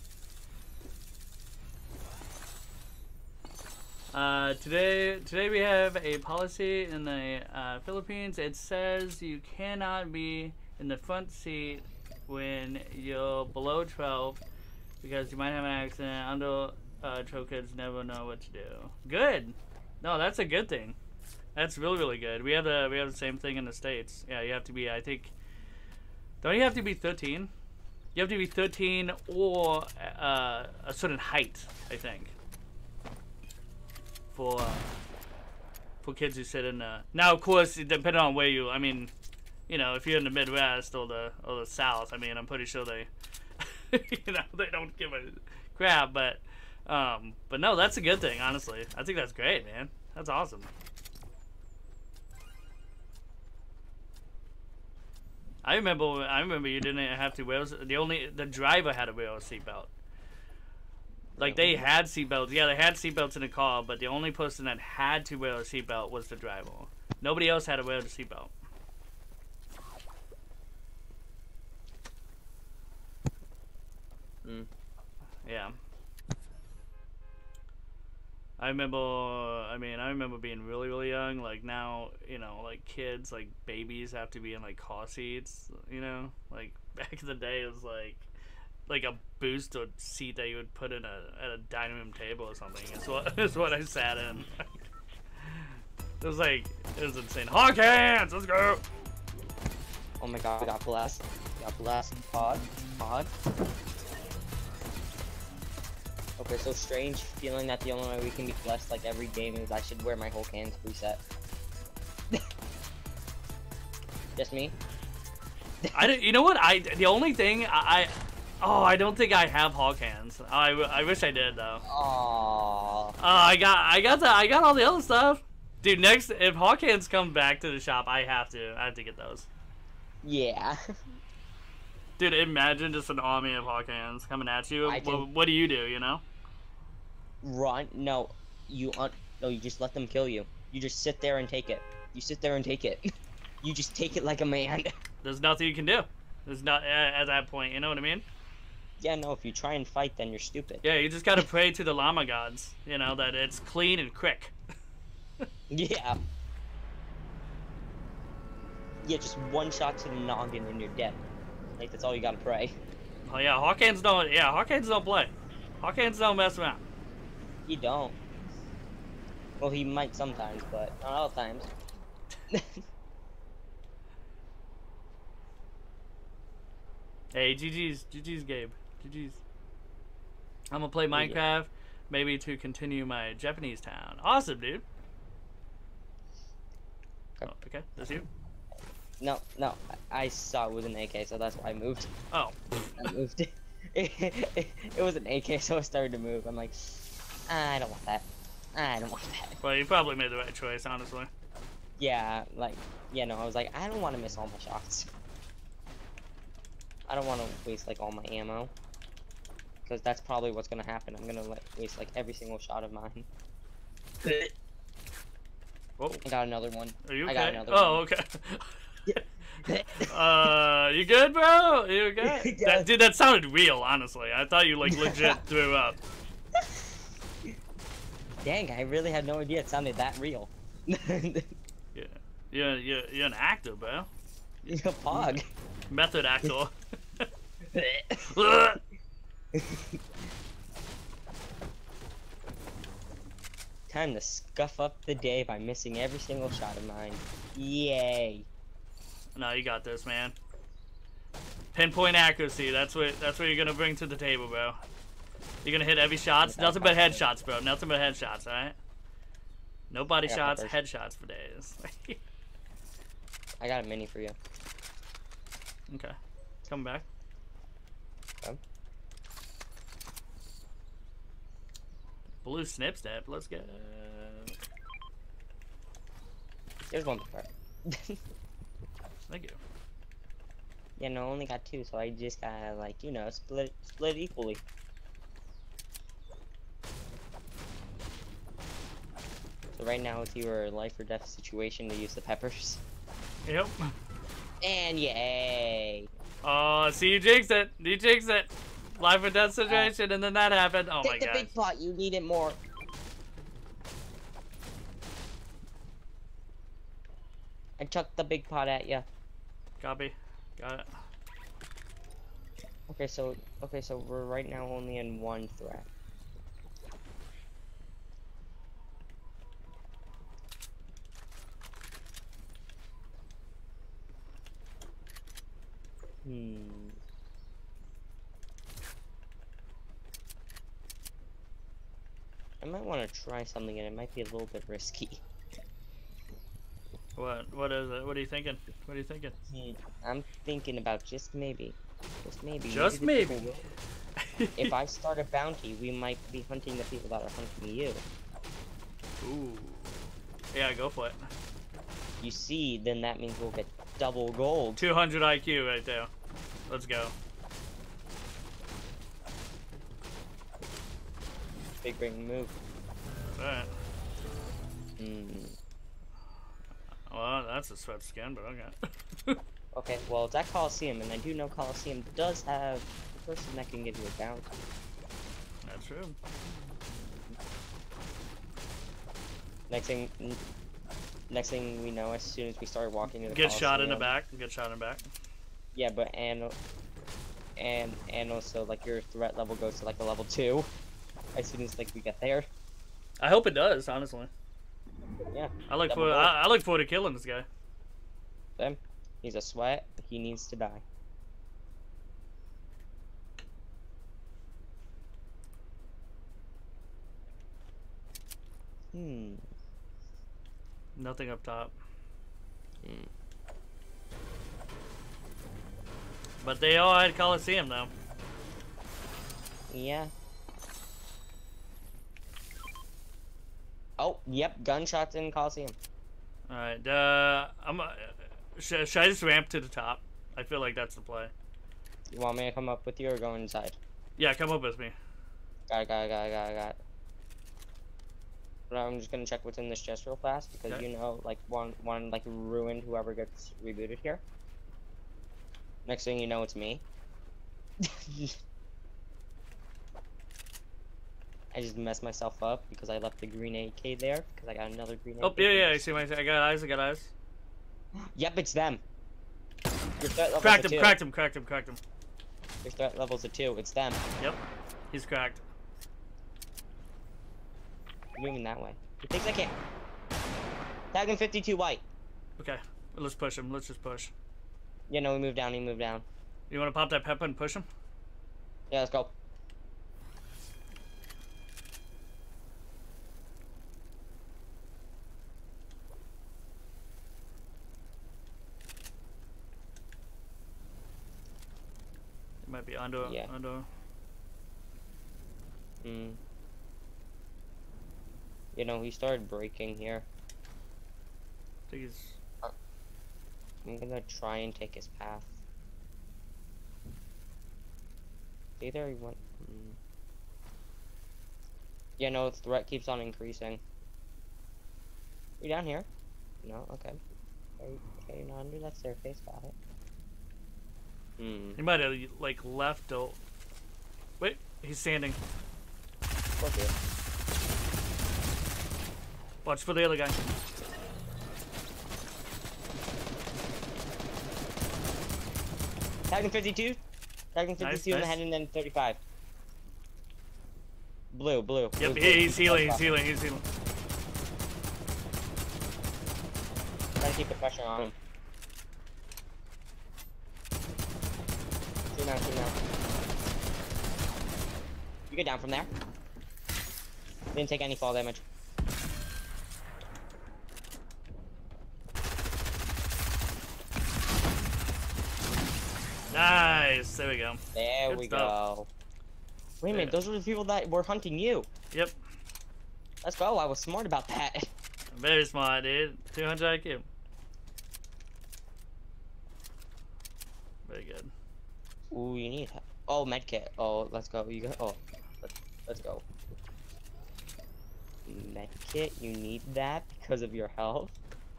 Today we have a policy in the Philippines. It says you cannot be in the front seat when you're below 12 because you might have an accident. Under 12 kids never know what to do. Good. No, that's a good thing. That's really good. We have the same thing in the States. Yeah, you have to be, I think, don't you have to be 13? You have to be 13 or a certain height, I think. For kids who sit in now, of course, depending on where you, I mean, you know, if you're in the Midwest or the South, I mean, I'm pretty sure they, you know, they don't give a crap, but no, that's a good thing, honestly. I think that's great, man. That's awesome. I remember you didn't have to wear, the driver had to wear a seatbelt. Like, they had seatbelts. Yeah, they had seatbelts in the car, but the only person that had to wear a seatbelt was the driver. Nobody else had to wear the seatbelt. Yeah. I remember being really young. Like, now, you know, like, kids, like, babies have to be in, like, car seats, you know? Like, back in the day, it was, like a booster seat that you would put in at a dining room table or something. It's what I sat in. It was insane. Hawk hands, let's go. Oh my god, I got blessed. Pod. Okay, so strange feeling that the only way we can be blessed like every game is I should wear my whole hands preset. Just me? You know what? The only thing Oh, I don't think I have hawk hands. I wish I did though. Oh. I got all the other stuff. Dude, next if hawk hands come back to the shop, I have to get those. Yeah. Dude, imagine just an army of hawk hands coming at you. What do? You know? Run? No, no, you just let them kill you. You just sit there and take it. You sit there and take it. You just take it like a man. There's nothing you can do. There's not at that point. You know what I mean? Yeah, no. If you try and fight, then you're stupid. Yeah, you just gotta pray to the llama gods. You know that it's clean and quick. Yeah. Yeah, just one shot to the noggin and you're dead. Like that's all you gotta pray. Oh yeah, hawk hands don't. Yeah, hawk hands don't play. Hawk hands don't mess around. He don't. Well, he might sometimes, but not all times. Hey, GG's, Gabe. GG's. I'm gonna play Minecraft, maybe to continue my Japanese town. Awesome, dude. Okay. Oh, okay, that's you. No, I saw it was an AK, so that's why I moved. Oh. I moved. It was an AK, so I started to move. I'm like, I don't want that. I don't want that. Well, you probably made the right choice, honestly. Yeah, like, yeah, no, I was like, I don't want to miss all my shots. I don't want to waste, like, all my ammo. Because that's probably what's going to happen. I'm going to waste, like, every single shot of mine. Whoa. I got another one. Are you okay? I got another one. Okay. You good, bro? You okay? Yeah. Dude, that sounded real, honestly. I thought you, like, legit threw up. Dang, I really had no idea it sounded that real. Yeah. You're an actor, bro. You're a pog. Method actor. Time to scuff up the day by missing every single shot of mine. Yay. No, you got this, man. Pinpoint accuracy. That's what you're gonna bring to the table, bro. You're gonna hit every shots. Nothing but headshots, bro. Nothing but headshots, alright? No body shots, headshots for days. I got a mini for you. Okay. Come back. Okay. Blue snip step. Let's go. There's one part. Thank you. Yeah, no, I only got two, so I just gotta, like, you know, split equally. So right now it's your life or death situation to use the peppers. Yep. And yay! Oh, see, you jinxed it. You jinxed it. Life or death situation, and then that happened. Oh my god. Take the big pot. You need it more. I chucked the big pot at ya. Copy. Got it. Okay, so we're right now only in one threat. I might want to try something, and it might be a little bit risky. What is it? What are you thinking? What are you thinking? I'm thinking about just maybe. Just maybe. If I start a bounty, we might be hunting the people that are hunting you. Ooh. Yeah, go for it. You see, then that means we'll get double gold. 200 IQ right there. Let's go. Big ring move. Alright. Hmm. Well, that's a sweat skin, but okay. Okay, well, it's at Coliseum, and I do know Coliseum does have a person that can give you a bounty. That's true. Next thing we know, as soon as we start walking to the Get Coliseum, shot in the back. Get shot in the back. Yeah, but and also like your threat level goes to like a level 2 as soon as like we get there. I hope it does, honestly. Yeah. I look forward to killing this guy. Them. He's a sweat. He needs to die. Nothing up top. But they all had Coliseum though. Yeah. Oh, yep, gunshots in Coliseum. Alright, should I just ramp to the top? I feel like that's the play. You want me to come up with you or go inside? Yeah, come up with me. Got it. But I'm just gonna check what's in this chest real fast because Okay. you know, like one like ruined whoever gets rebooted here. Next thing you know, it's me. I just messed myself up because I left the green AK there because I got another green AK. Oh, yeah, I see my. I got eyes. Yep, it's them. Your threat level's Cracked a him, 2. cracked him. Your threat level's a 2. It's them. Yep, he's cracked. Moving that way. He thinks I can't. Tag him 52 white. Okay, let's push him. Let's just push. Yeah, no, he moved down. You want to pop that pepper and push him? Yeah, let's go. It might be under. Yeah. Under. You know, he started breaking here. I think he's. I'm gonna try and take his path. Either he went. Yeah, no, the threat keeps on increasing. You down here? No, okay. Okay, you're not under that staircase. Got it. He might have like left. Wait, he's standing. Okay. Watch for the other guy. Tagging 52. Tagging 52 in the head and then 35. Blue. Yep, he's healing. He's healing. Trying to keep the pressure on him. Two now. You get down from there. Didn't take any fall damage. Nice. There we go. There Good we stuff. go. Wait a minute, those were the people that were hunting you. Yep. Let's go. I was smart about that. Very smart, dude. 200 IQ. Very good. Ooh, you need. Oh, medkit. Oh, let's go. You go. Oh, let's go. Medkit. You need that because of your health.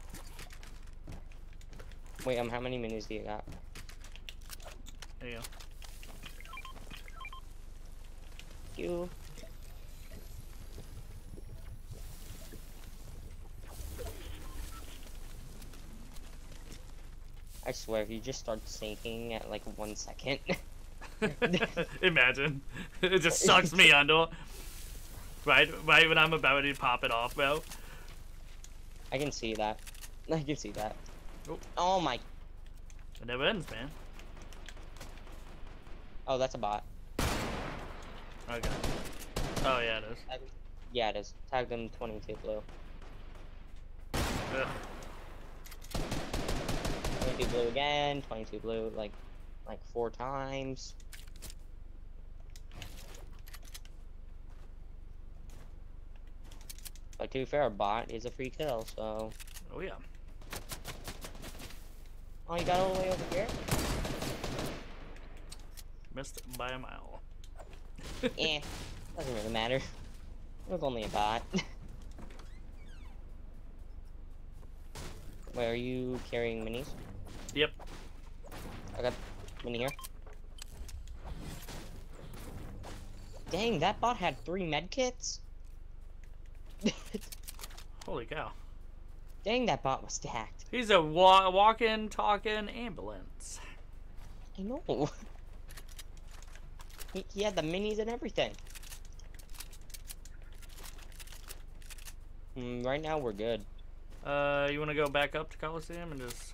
Wait, how many minis do you got? There you go. Thank you. I swear, if you just start sinking at like 1 second. Imagine. It just sucks me under. Right when I'm about to pop it off, bro. I can see that. Oh. Oh my. It never ends, man. Oh, that's a bot. Okay. Oh, yeah, it is. Yeah, it is. Tag them 22 blue. Ugh. 22 blue again. 22 blue, like 4 times. But to be fair, a bot is a free kill, so. Oh, yeah. Oh, you got all the way over here? Missed it by a mile. Eh, doesn't really matter. It was only a bot. Wait, are you carrying minis? Yep. I got mini here. Dang, that bot had 3 medkits? Holy cow. Dang, that bot was stacked. He's a walking, talking ambulance. I know. He had the minis and everything. Right now we're good. You want to go back up to Coliseum and just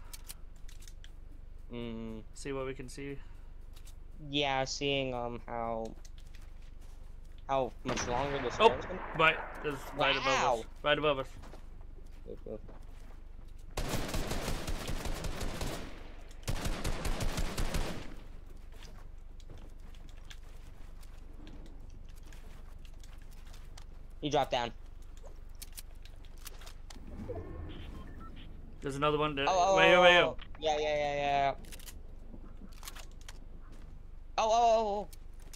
see what we can see? Yeah, seeing how much longer this Oh, is gonna. right, just right above Wow. us. Right above us. Move. He dropped down. There's another one. Oh, Wait. Yeah. Oh.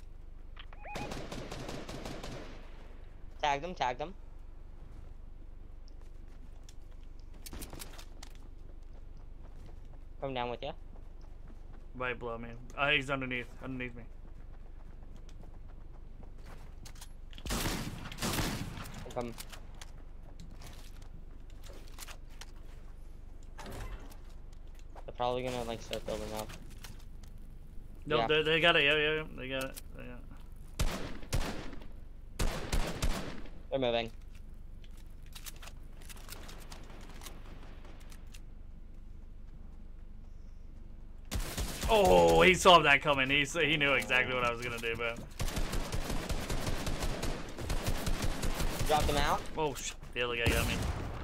Tagged him. Come down with you. Right below me. He's underneath me. Come. They're probably gonna like start building up. No, yeah. they got it. Yeah, they got it. They're moving. Oh, he saw that coming. He knew exactly what I was gonna do, bro. Dropped him out. Oh, the other guy got me.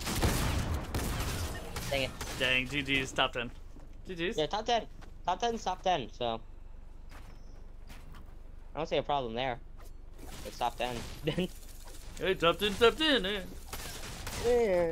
Dang it. Dang, GG's, top 10. GG's? Yeah, top 10. Top 10's top 10, so. I don't see a problem there. It's top 10. Hey, top 10, eh? Yeah.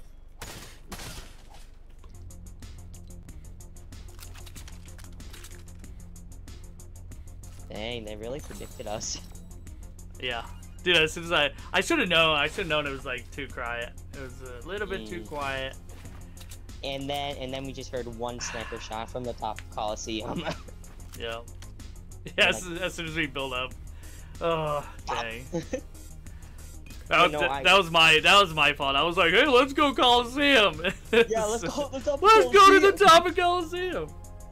Dang, they really predicted us. Yeah. Dude, as soon as I should have known it was like too quiet. It was a little bit too quiet. And then we just heard one sniper shot from the top Coliseum. Yeah. Yeah, as soon as we build up. Oh, dang. That was my fault. I was like, hey, let's go Coliseum. Yeah, let's go to the top of Coliseum.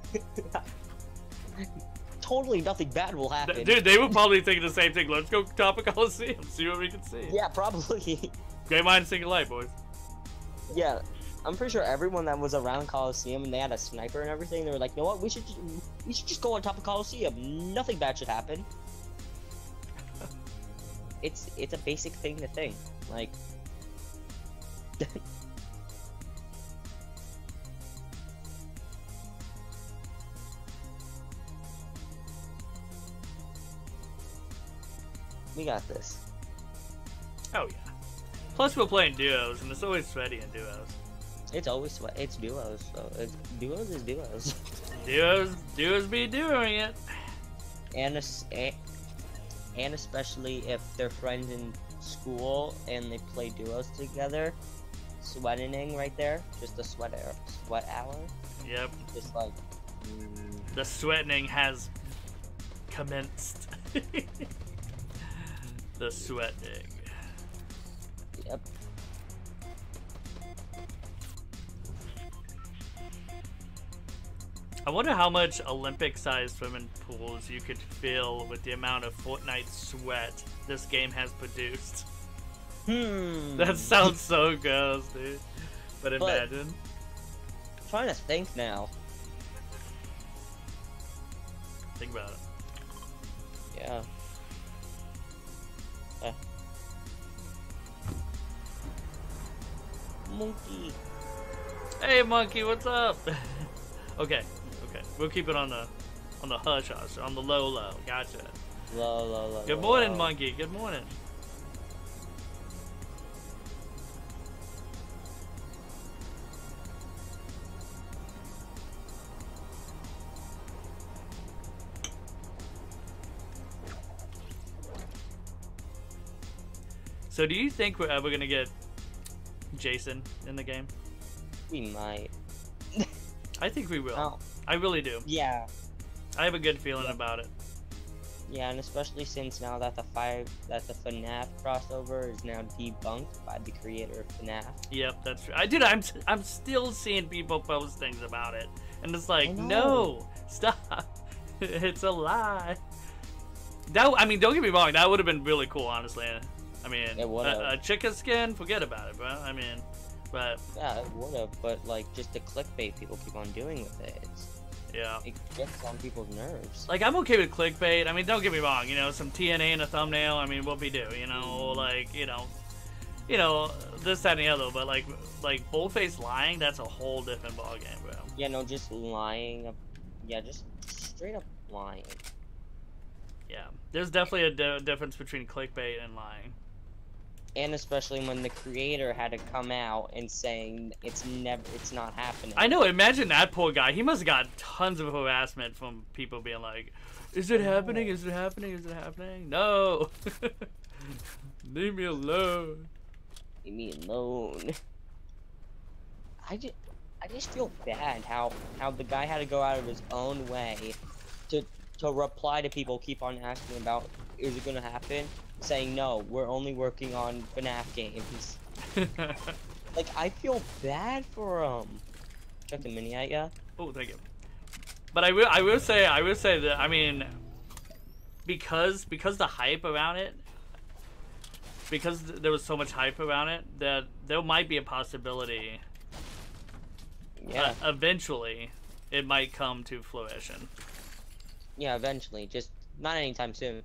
Totally nothing bad will happen. Dude, they were probably thinking the same thing. Let's go top of Coliseum, see what we can see. Yeah, probably. Great minds think alike, boys. Yeah, I'm pretty sure everyone that was around Coliseum and they had a sniper and everything, they were like, you know what, we should just go on top of Coliseum. Nothing bad should happen. It's a basic thing to think. Like we got this. Oh yeah. Plus we're playing duos, and it's always sweaty in duos. It's always sweat. It's duos, so duos is duos. Duos be doing it. And especially if they're friends in school and they play duos together, sweating right there, just a sweat hour. Yep. Just like the sweating has commenced. The sweating. Yep. I wonder how much Olympic-sized swimming pools you could fill with the amount of Fortnite sweat this game has produced. That sounds so gross, dude. But imagine. I'm trying to think now. Think about it. Yeah. Monkey. Hey, monkey, what's up? Okay. We'll keep it on the hush, on the low. Gotcha. Low. Good morning, monkey. Good morning. So, do you think we're ever gonna get Jason in the game? We might. I think we will. Oh. I really do. Yeah. I have a good feeling about it. Yeah, and especially since now that the FNAF crossover is now debunked by the creator of FNAF. Yep, that's true. I'm still seeing people post things about it, and it's like, no, stop. It's a lie. I mean, don't get me wrong. That would have been really cool, honestly. I mean, a chicken skin, forget about it, bro. I mean, but yeah, it would have. But like, just the clickbait people keep on doing with it. Yeah. It gets on people's nerves. Like, I'm okay with clickbait. I mean, don't get me wrong. You know, some TNA in a thumbnail. I mean, whoop-de-doo. You know, like, you know, this, that, and the other. But like bold-faced lying, that's a whole different ballgame, bro. Yeah, no, just lying. Yeah, just straight up lying. Yeah, there's definitely a difference between clickbait and lying. And especially when the creator had to come out and saying it's not happening. I know, imagine that poor guy. He must have got tons of harassment from people being like, is it happening? Is it happening? Is it happening? No. Leave me alone. Leave me alone. I just feel bad how the guy had to go out of his own way to reply to people keep on asking about, is it gonna happen? Saying no, we're only working on FNAF games. Like, I feel bad for Check the mini out, yeah. Oh, thank you. But I will say that, I mean, because the hype around it, because there was so much hype around it, that there might be a possibility. Yeah. Eventually, it might come to fruition. Yeah, eventually, just not anytime soon.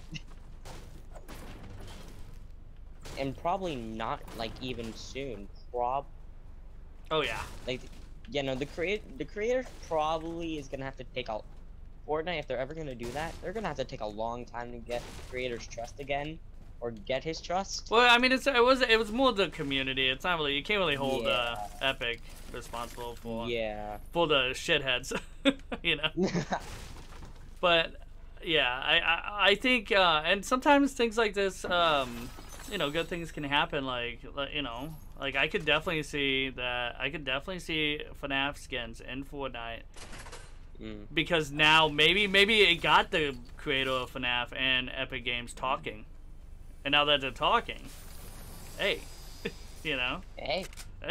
And probably not like even soon. Oh yeah. Like, you know, the creator probably is gonna have to take a Fortnite, if they're ever gonna do that. They're gonna have to take a long time to get the creator's trust again, or get his trust. Well, I mean, it was more the community. It's not really, you can't really hold Epic responsible for the shitheads, you know. But yeah, I think and sometimes things like this. You know, good things can happen. Like you know, like I could definitely see that. I could definitely see FNAF skins in Fortnite because now maybe it got the creator of FNAF and Epic Games talking, and now that they're talking, hey, you know, hey.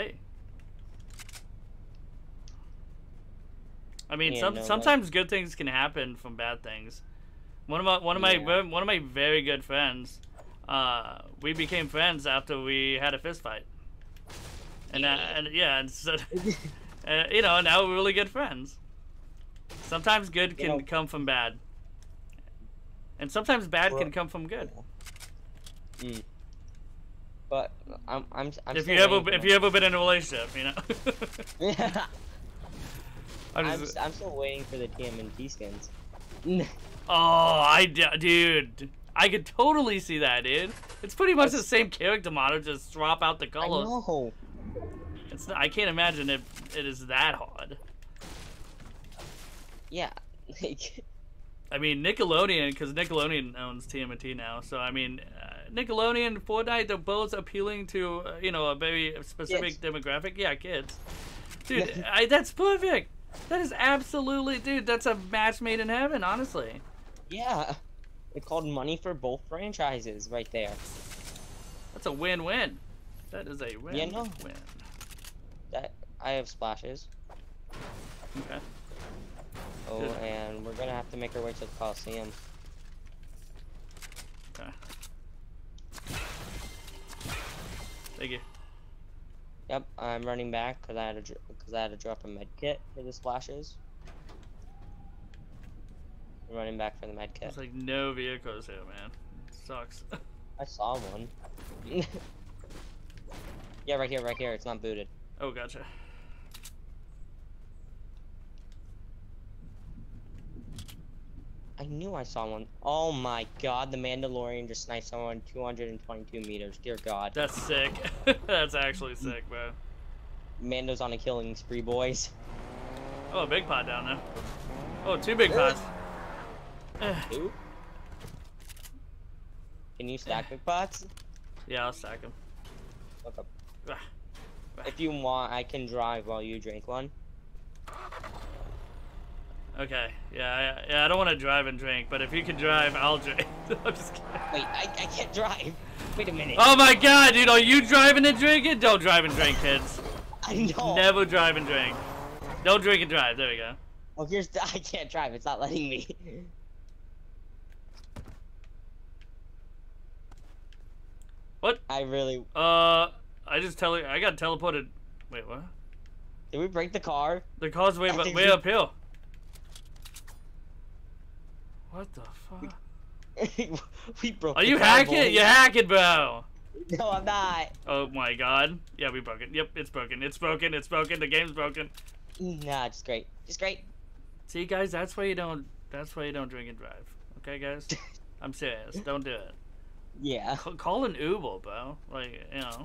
I mean, sometimes good things can happen from bad things. One of my very good friends. We became friends after we had a fist fight, and so, you know, now we're really good friends. Sometimes good can come from bad, and sometimes bad can come from good. But I'm if you ever been in a relationship, you know. Yeah. I'm still waiting for the TMNT skins. Oh, dude. I could totally see that, dude. It's pretty much the same character model, just swap out the colors. I know. I can't imagine it is that hard. Yeah. I mean, Nickelodeon, because Nickelodeon owns TMNT now, so I mean, Nickelodeon, Fortnite, they're both appealing to, you know, a very specific demographic. Yeah, kids. Dude, that's perfect. That is absolutely, dude, that's a match made in heaven, honestly. Yeah. It's called money for both franchises right there. That's a win-win. That is a win-win. Yeah, no. That I have splashes. Okay. Oh, good. And we're gonna have to make our way to the Coliseum. Okay. Thank you. Yep, I'm running back because I had to drop a med kit for the splashes. Running back for the med kit. There's like no vehicles here, man. It sucks. I saw one. Yeah, right here. It's not booted. Oh, gotcha. I knew I saw one. Oh my god, the Mandalorian just sniped someone 222 meters. Dear god. That's sick. That's actually sick, bro. Mando's on a killing spree, boys. Oh, a big pot down there. Oh, two big pots. Two? Can you stack big pots? Yeah, I'll stack them. Okay. If you want, I can drive while you drink one. Okay. Yeah. I don't want to drive and drink, but if you can drive, I'll drink. I'm just kidding. Wait, I can't drive. Wait a minute. Oh my god, dude, are you driving and drinking? Don't drive and drink, kids. I know. Never drive and drink. Don't drink and drive. There we go. Oh, I can't drive. It's not letting me. What? I really. I got teleported. Wait, what? Did we break the car? The car's way uphill. What the fuck? We broke. Are you hacking? You're hacking, bro. No, I'm not. Oh my god. Yeah, we broke it. Yep, it's broken. It's broken. It's broken. The game's broken. Nah, just great. Just great. See, guys, that's why you don't drink and drive. Okay, guys? I'm serious. Don't do it. Yeah. Call an Uber, bro. Like, you know.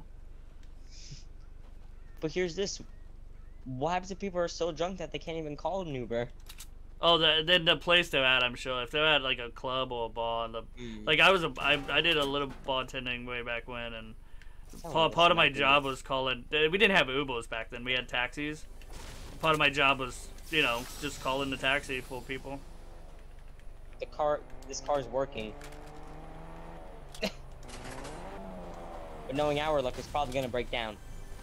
But here's this. What happens if people are so drunk that they can't even call an Uber? Oh, then the place they're at, I'm sure. If they're at like a club or a bar, like I did a little bartending way back when, and part of my job was calling. We didn't have Ubers back then. We had taxis. Part of my job was, you know, just calling the taxi for people. This car's working. But knowing our luck, it's probably gonna break down.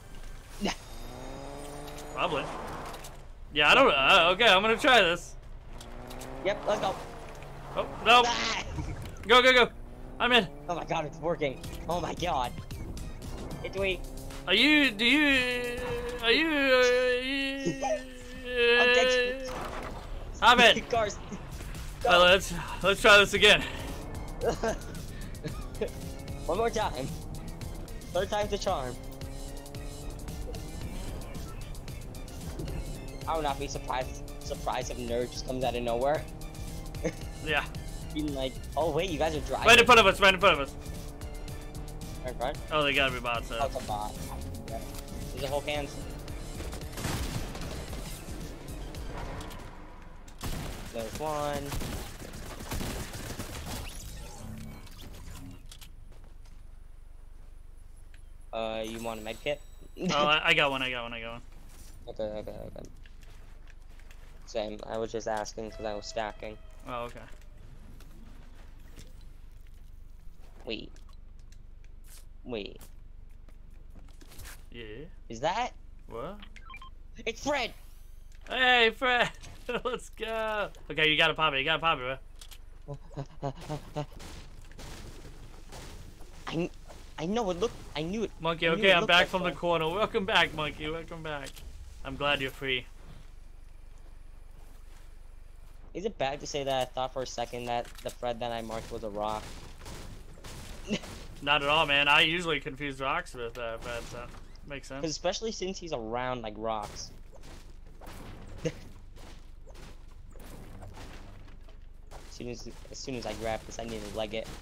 Probably. Yeah, I don't. Okay, I'm gonna try this. Yep, let's go. Oh no! Go, go, go! I'm in. Oh my god, it's working. Oh my god. It's we. Are you? Do you? Are you? I'm in. Cars. Let's try this again. One more time. Third time's the charm. I would not be surprised if Nerd just comes out of nowhere. Yeah. Being like, oh wait, you guys are driving. Right in front of us, right in front of us. Right in front? Oh, they gotta be bots. Oh, it's a bot. There's a whole can. There's one. You want a med kit? Oh, I got one. Okay. Same. I was just asking because I was stacking. Oh, okay. Wait. Yeah. Is that? What? It's Fred! Hey, Fred! Let's go! Okay, you gotta pop it, bro. I know it looked. I knew it. Monkey, okay, I'm back from the corner. Welcome back, Monkey. Welcome back. I'm glad you're free. Is it bad to say that I thought for a second that the Fred that I marked was a rock? Not at all, man. I usually confuse rocks with Fred, so makes sense. Especially since he's around like rocks. As soon as I grab this, I need to leg it.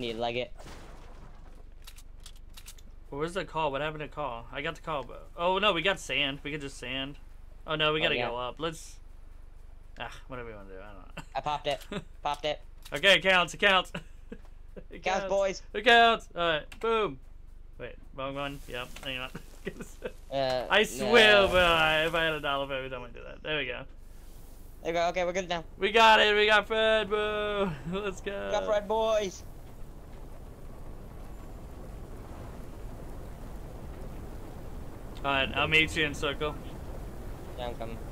What was the call? What happened to call? I got the call, but oh no, we got sand. We could just sand. Oh no, we gotta go up. Let's. Whatever we want to do. I don't know. I popped it. Okay, it counts. It counts. It counts, boys. It counts. All right, boom. Wait, wrong one. Yep. Hang on. I swear, bro. If I had $1 for every time I do that. There we go. There we go. Okay, we're good now. We got it. We got Fred, bro. Let's go. We got Fred, boys. Alright, I'll meet you in circle. Yeah, I'm coming.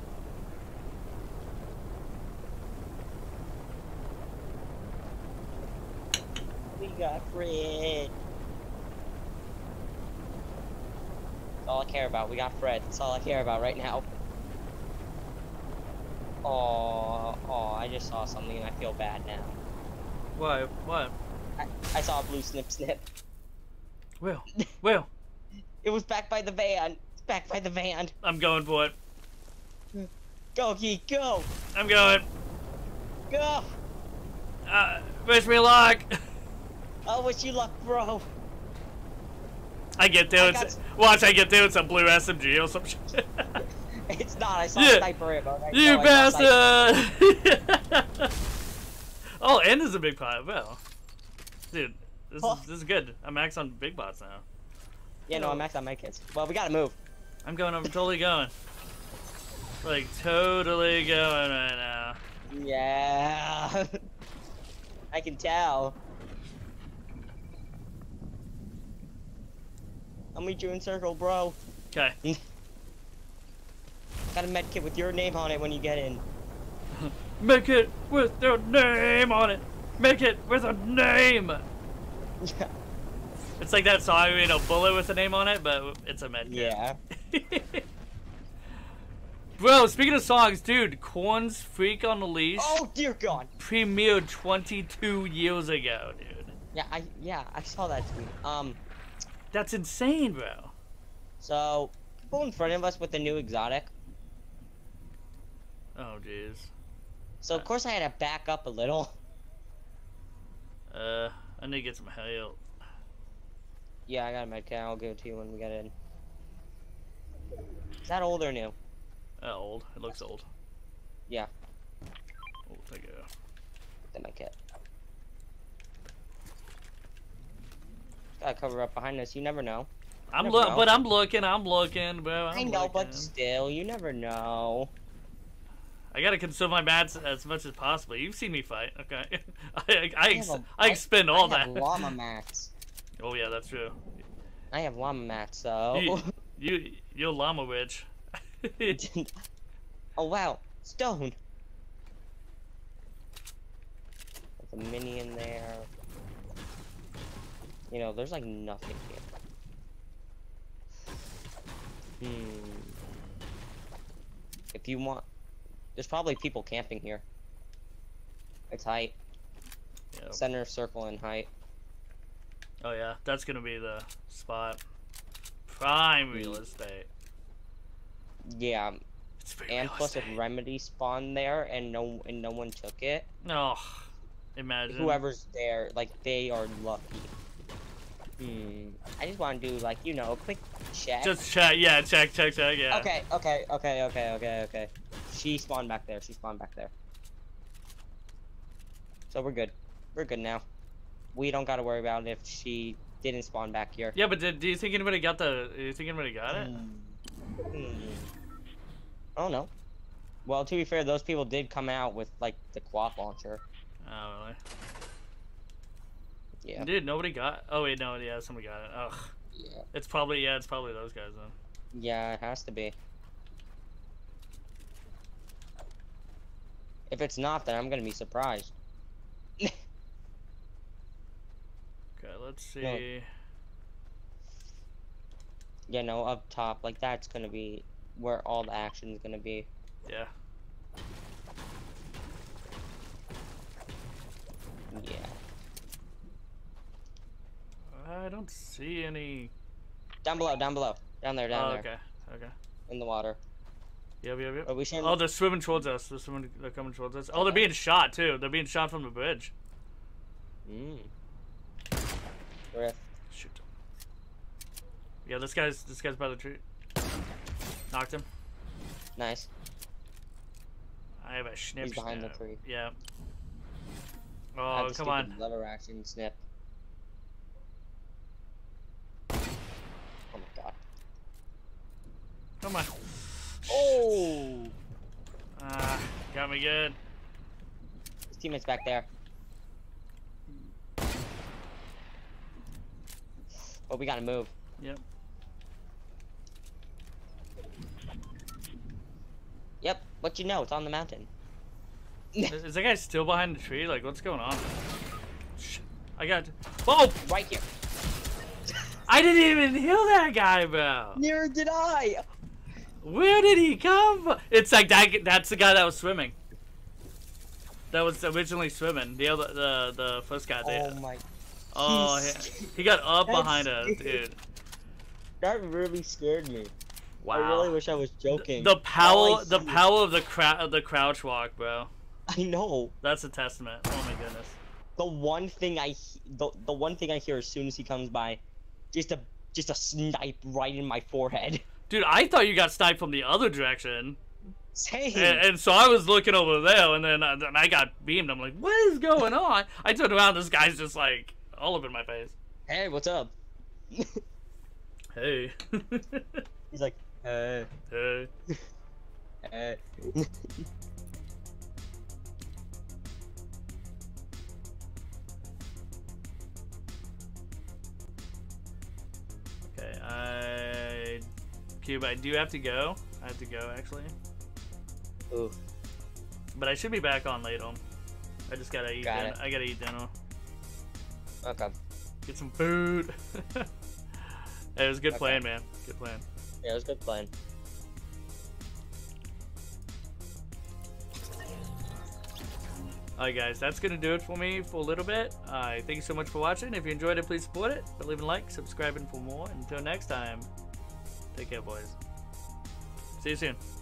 We got Fred. That's all I care about. We got Fred. That's all I care about right now. Oh, I just saw something and I feel bad now. What? What? I saw a blue snip. Will. It was back by the van. It's back by the van. I'm going for it. Go, Geek, go! I'm going. Go! Wish me luck. I wish you luck, bro. I get there. Watch, I get there. It's a blue SMG or some shit. It's not. I saw a sniper ammo. You bastard! Oh, and there's a big pot. Well, dude, this is good. I'm max on big bots now. Yeah, no, I'm max on my kids. Well, we gotta move. I'm totally going. Like, totally going right now. Yeah. I can tell. I'll meet you in circle, bro. Okay. Got a med kit with your name on it when you get in. Make it with your name on it. Make it with a name. Yeah. It's like that song, you know, bullet with a name on it, but it's a med kit. Yeah. Bro, speaking of songs, dude, Korn's Freak on the Leash. Oh dear God. Premiered 22 years ago, dude. Yeah, I saw that tweet. That's insane, bro. So, people in front of us with the new exotic. Oh, jeez. So of course I had to back up a little. A need to get some help. Yeah, I got a med kit. I'll give it to you when we get in. Is that old or new? Old. It looks old. Yeah. We'll take it. The med kit. Gotta cover up behind us. You never know. I'm looking, bro. I know, but still, you never know. I gotta consume my mats as much as possible. You've seen me fight, okay? I expend all that. I have llama mats. Oh yeah, that's true. I have llama mats, so. You're a llama witch. Oh wow, stone. There's a mini in there. You know, there's like nothing here. If you want, there's probably people camping here. It's height. Yep. Center circle and height. Oh yeah, that's gonna be the spot. Prime real estate. Yeah. And plus, if remedy spawned there and no one took it. No. Oh, imagine. Whoever's there, like they are lucky. I just want to do like, you know, a quick check. Just check, yeah, check, yeah. Okay. She spawned back there. So we're good. We're good now. We don't gotta worry about if she didn't spawn back here. Yeah, but do you think anybody got it? Oh no. Well, to be fair, those people did come out with like the quad launcher. Oh really? Yeah. Dude, nobody got. Oh wait, no, yeah, somebody got it. Ugh. Yeah. It's probably those guys then. Yeah, it has to be. If it's not, then I'm gonna be surprised. Okay, let's see. No. Yeah, no, up top, like that's gonna be where all the action's gonna be. Yeah. Yeah. I don't see any. Down below. Down there. Okay. In the water. Yep. But we shouldn't... Oh, they're swimming towards us. They're coming towards us. Oh, they're being shot too. They're being shot from the bridge. Riff. Shoot. Yeah, this guy's by the tree. Knocked him. Nice. I have a snip. He's behind the tree. Yeah. Oh, come on. Lever action snip. Oh my god. Come on. Oh! Got me good. His teammate's back there. But we gotta move. Yep. Yep, what you know, it's on the mountain. Is that guy still behind the tree? Like, what's going on? Shit. I got... Oh! Right here. I didn't even heal that guy, bro. Neither did I. Where did he come from? It's like that's the guy that was swimming. That was originally swimming. The first guy there. Oh my. Oh, he got up behind us, dude. That really scared me. Wow. I really wish I was joking. The power of the crouch walk, bro. I know. That's a testament. Oh my goodness. The one thing I hear as soon as he comes by, just a snipe right in my forehead. Dude, I thought you got sniped from the other direction. Same. And so I was looking over there, and then I got beamed. I'm like, what is going on? I turned around, this guy's just like all up in my face. Hey, what's up? Hey. He's like, hey. Hey. Hey. Okay, Cube, I do have to go. I have to go, actually. Ooh. But I should be back on later. I just gotta eat dinner. I gotta eat dinner. Okay. Get some food. It was a good plan, man. Good plan. Yeah, it was a good plan. Alright guys, that's gonna do it for me for a little bit. Thank you so much for watching. If you enjoyed it, please support it. But leave a like, subscribing for more. Until next time, take care, boys. See you soon.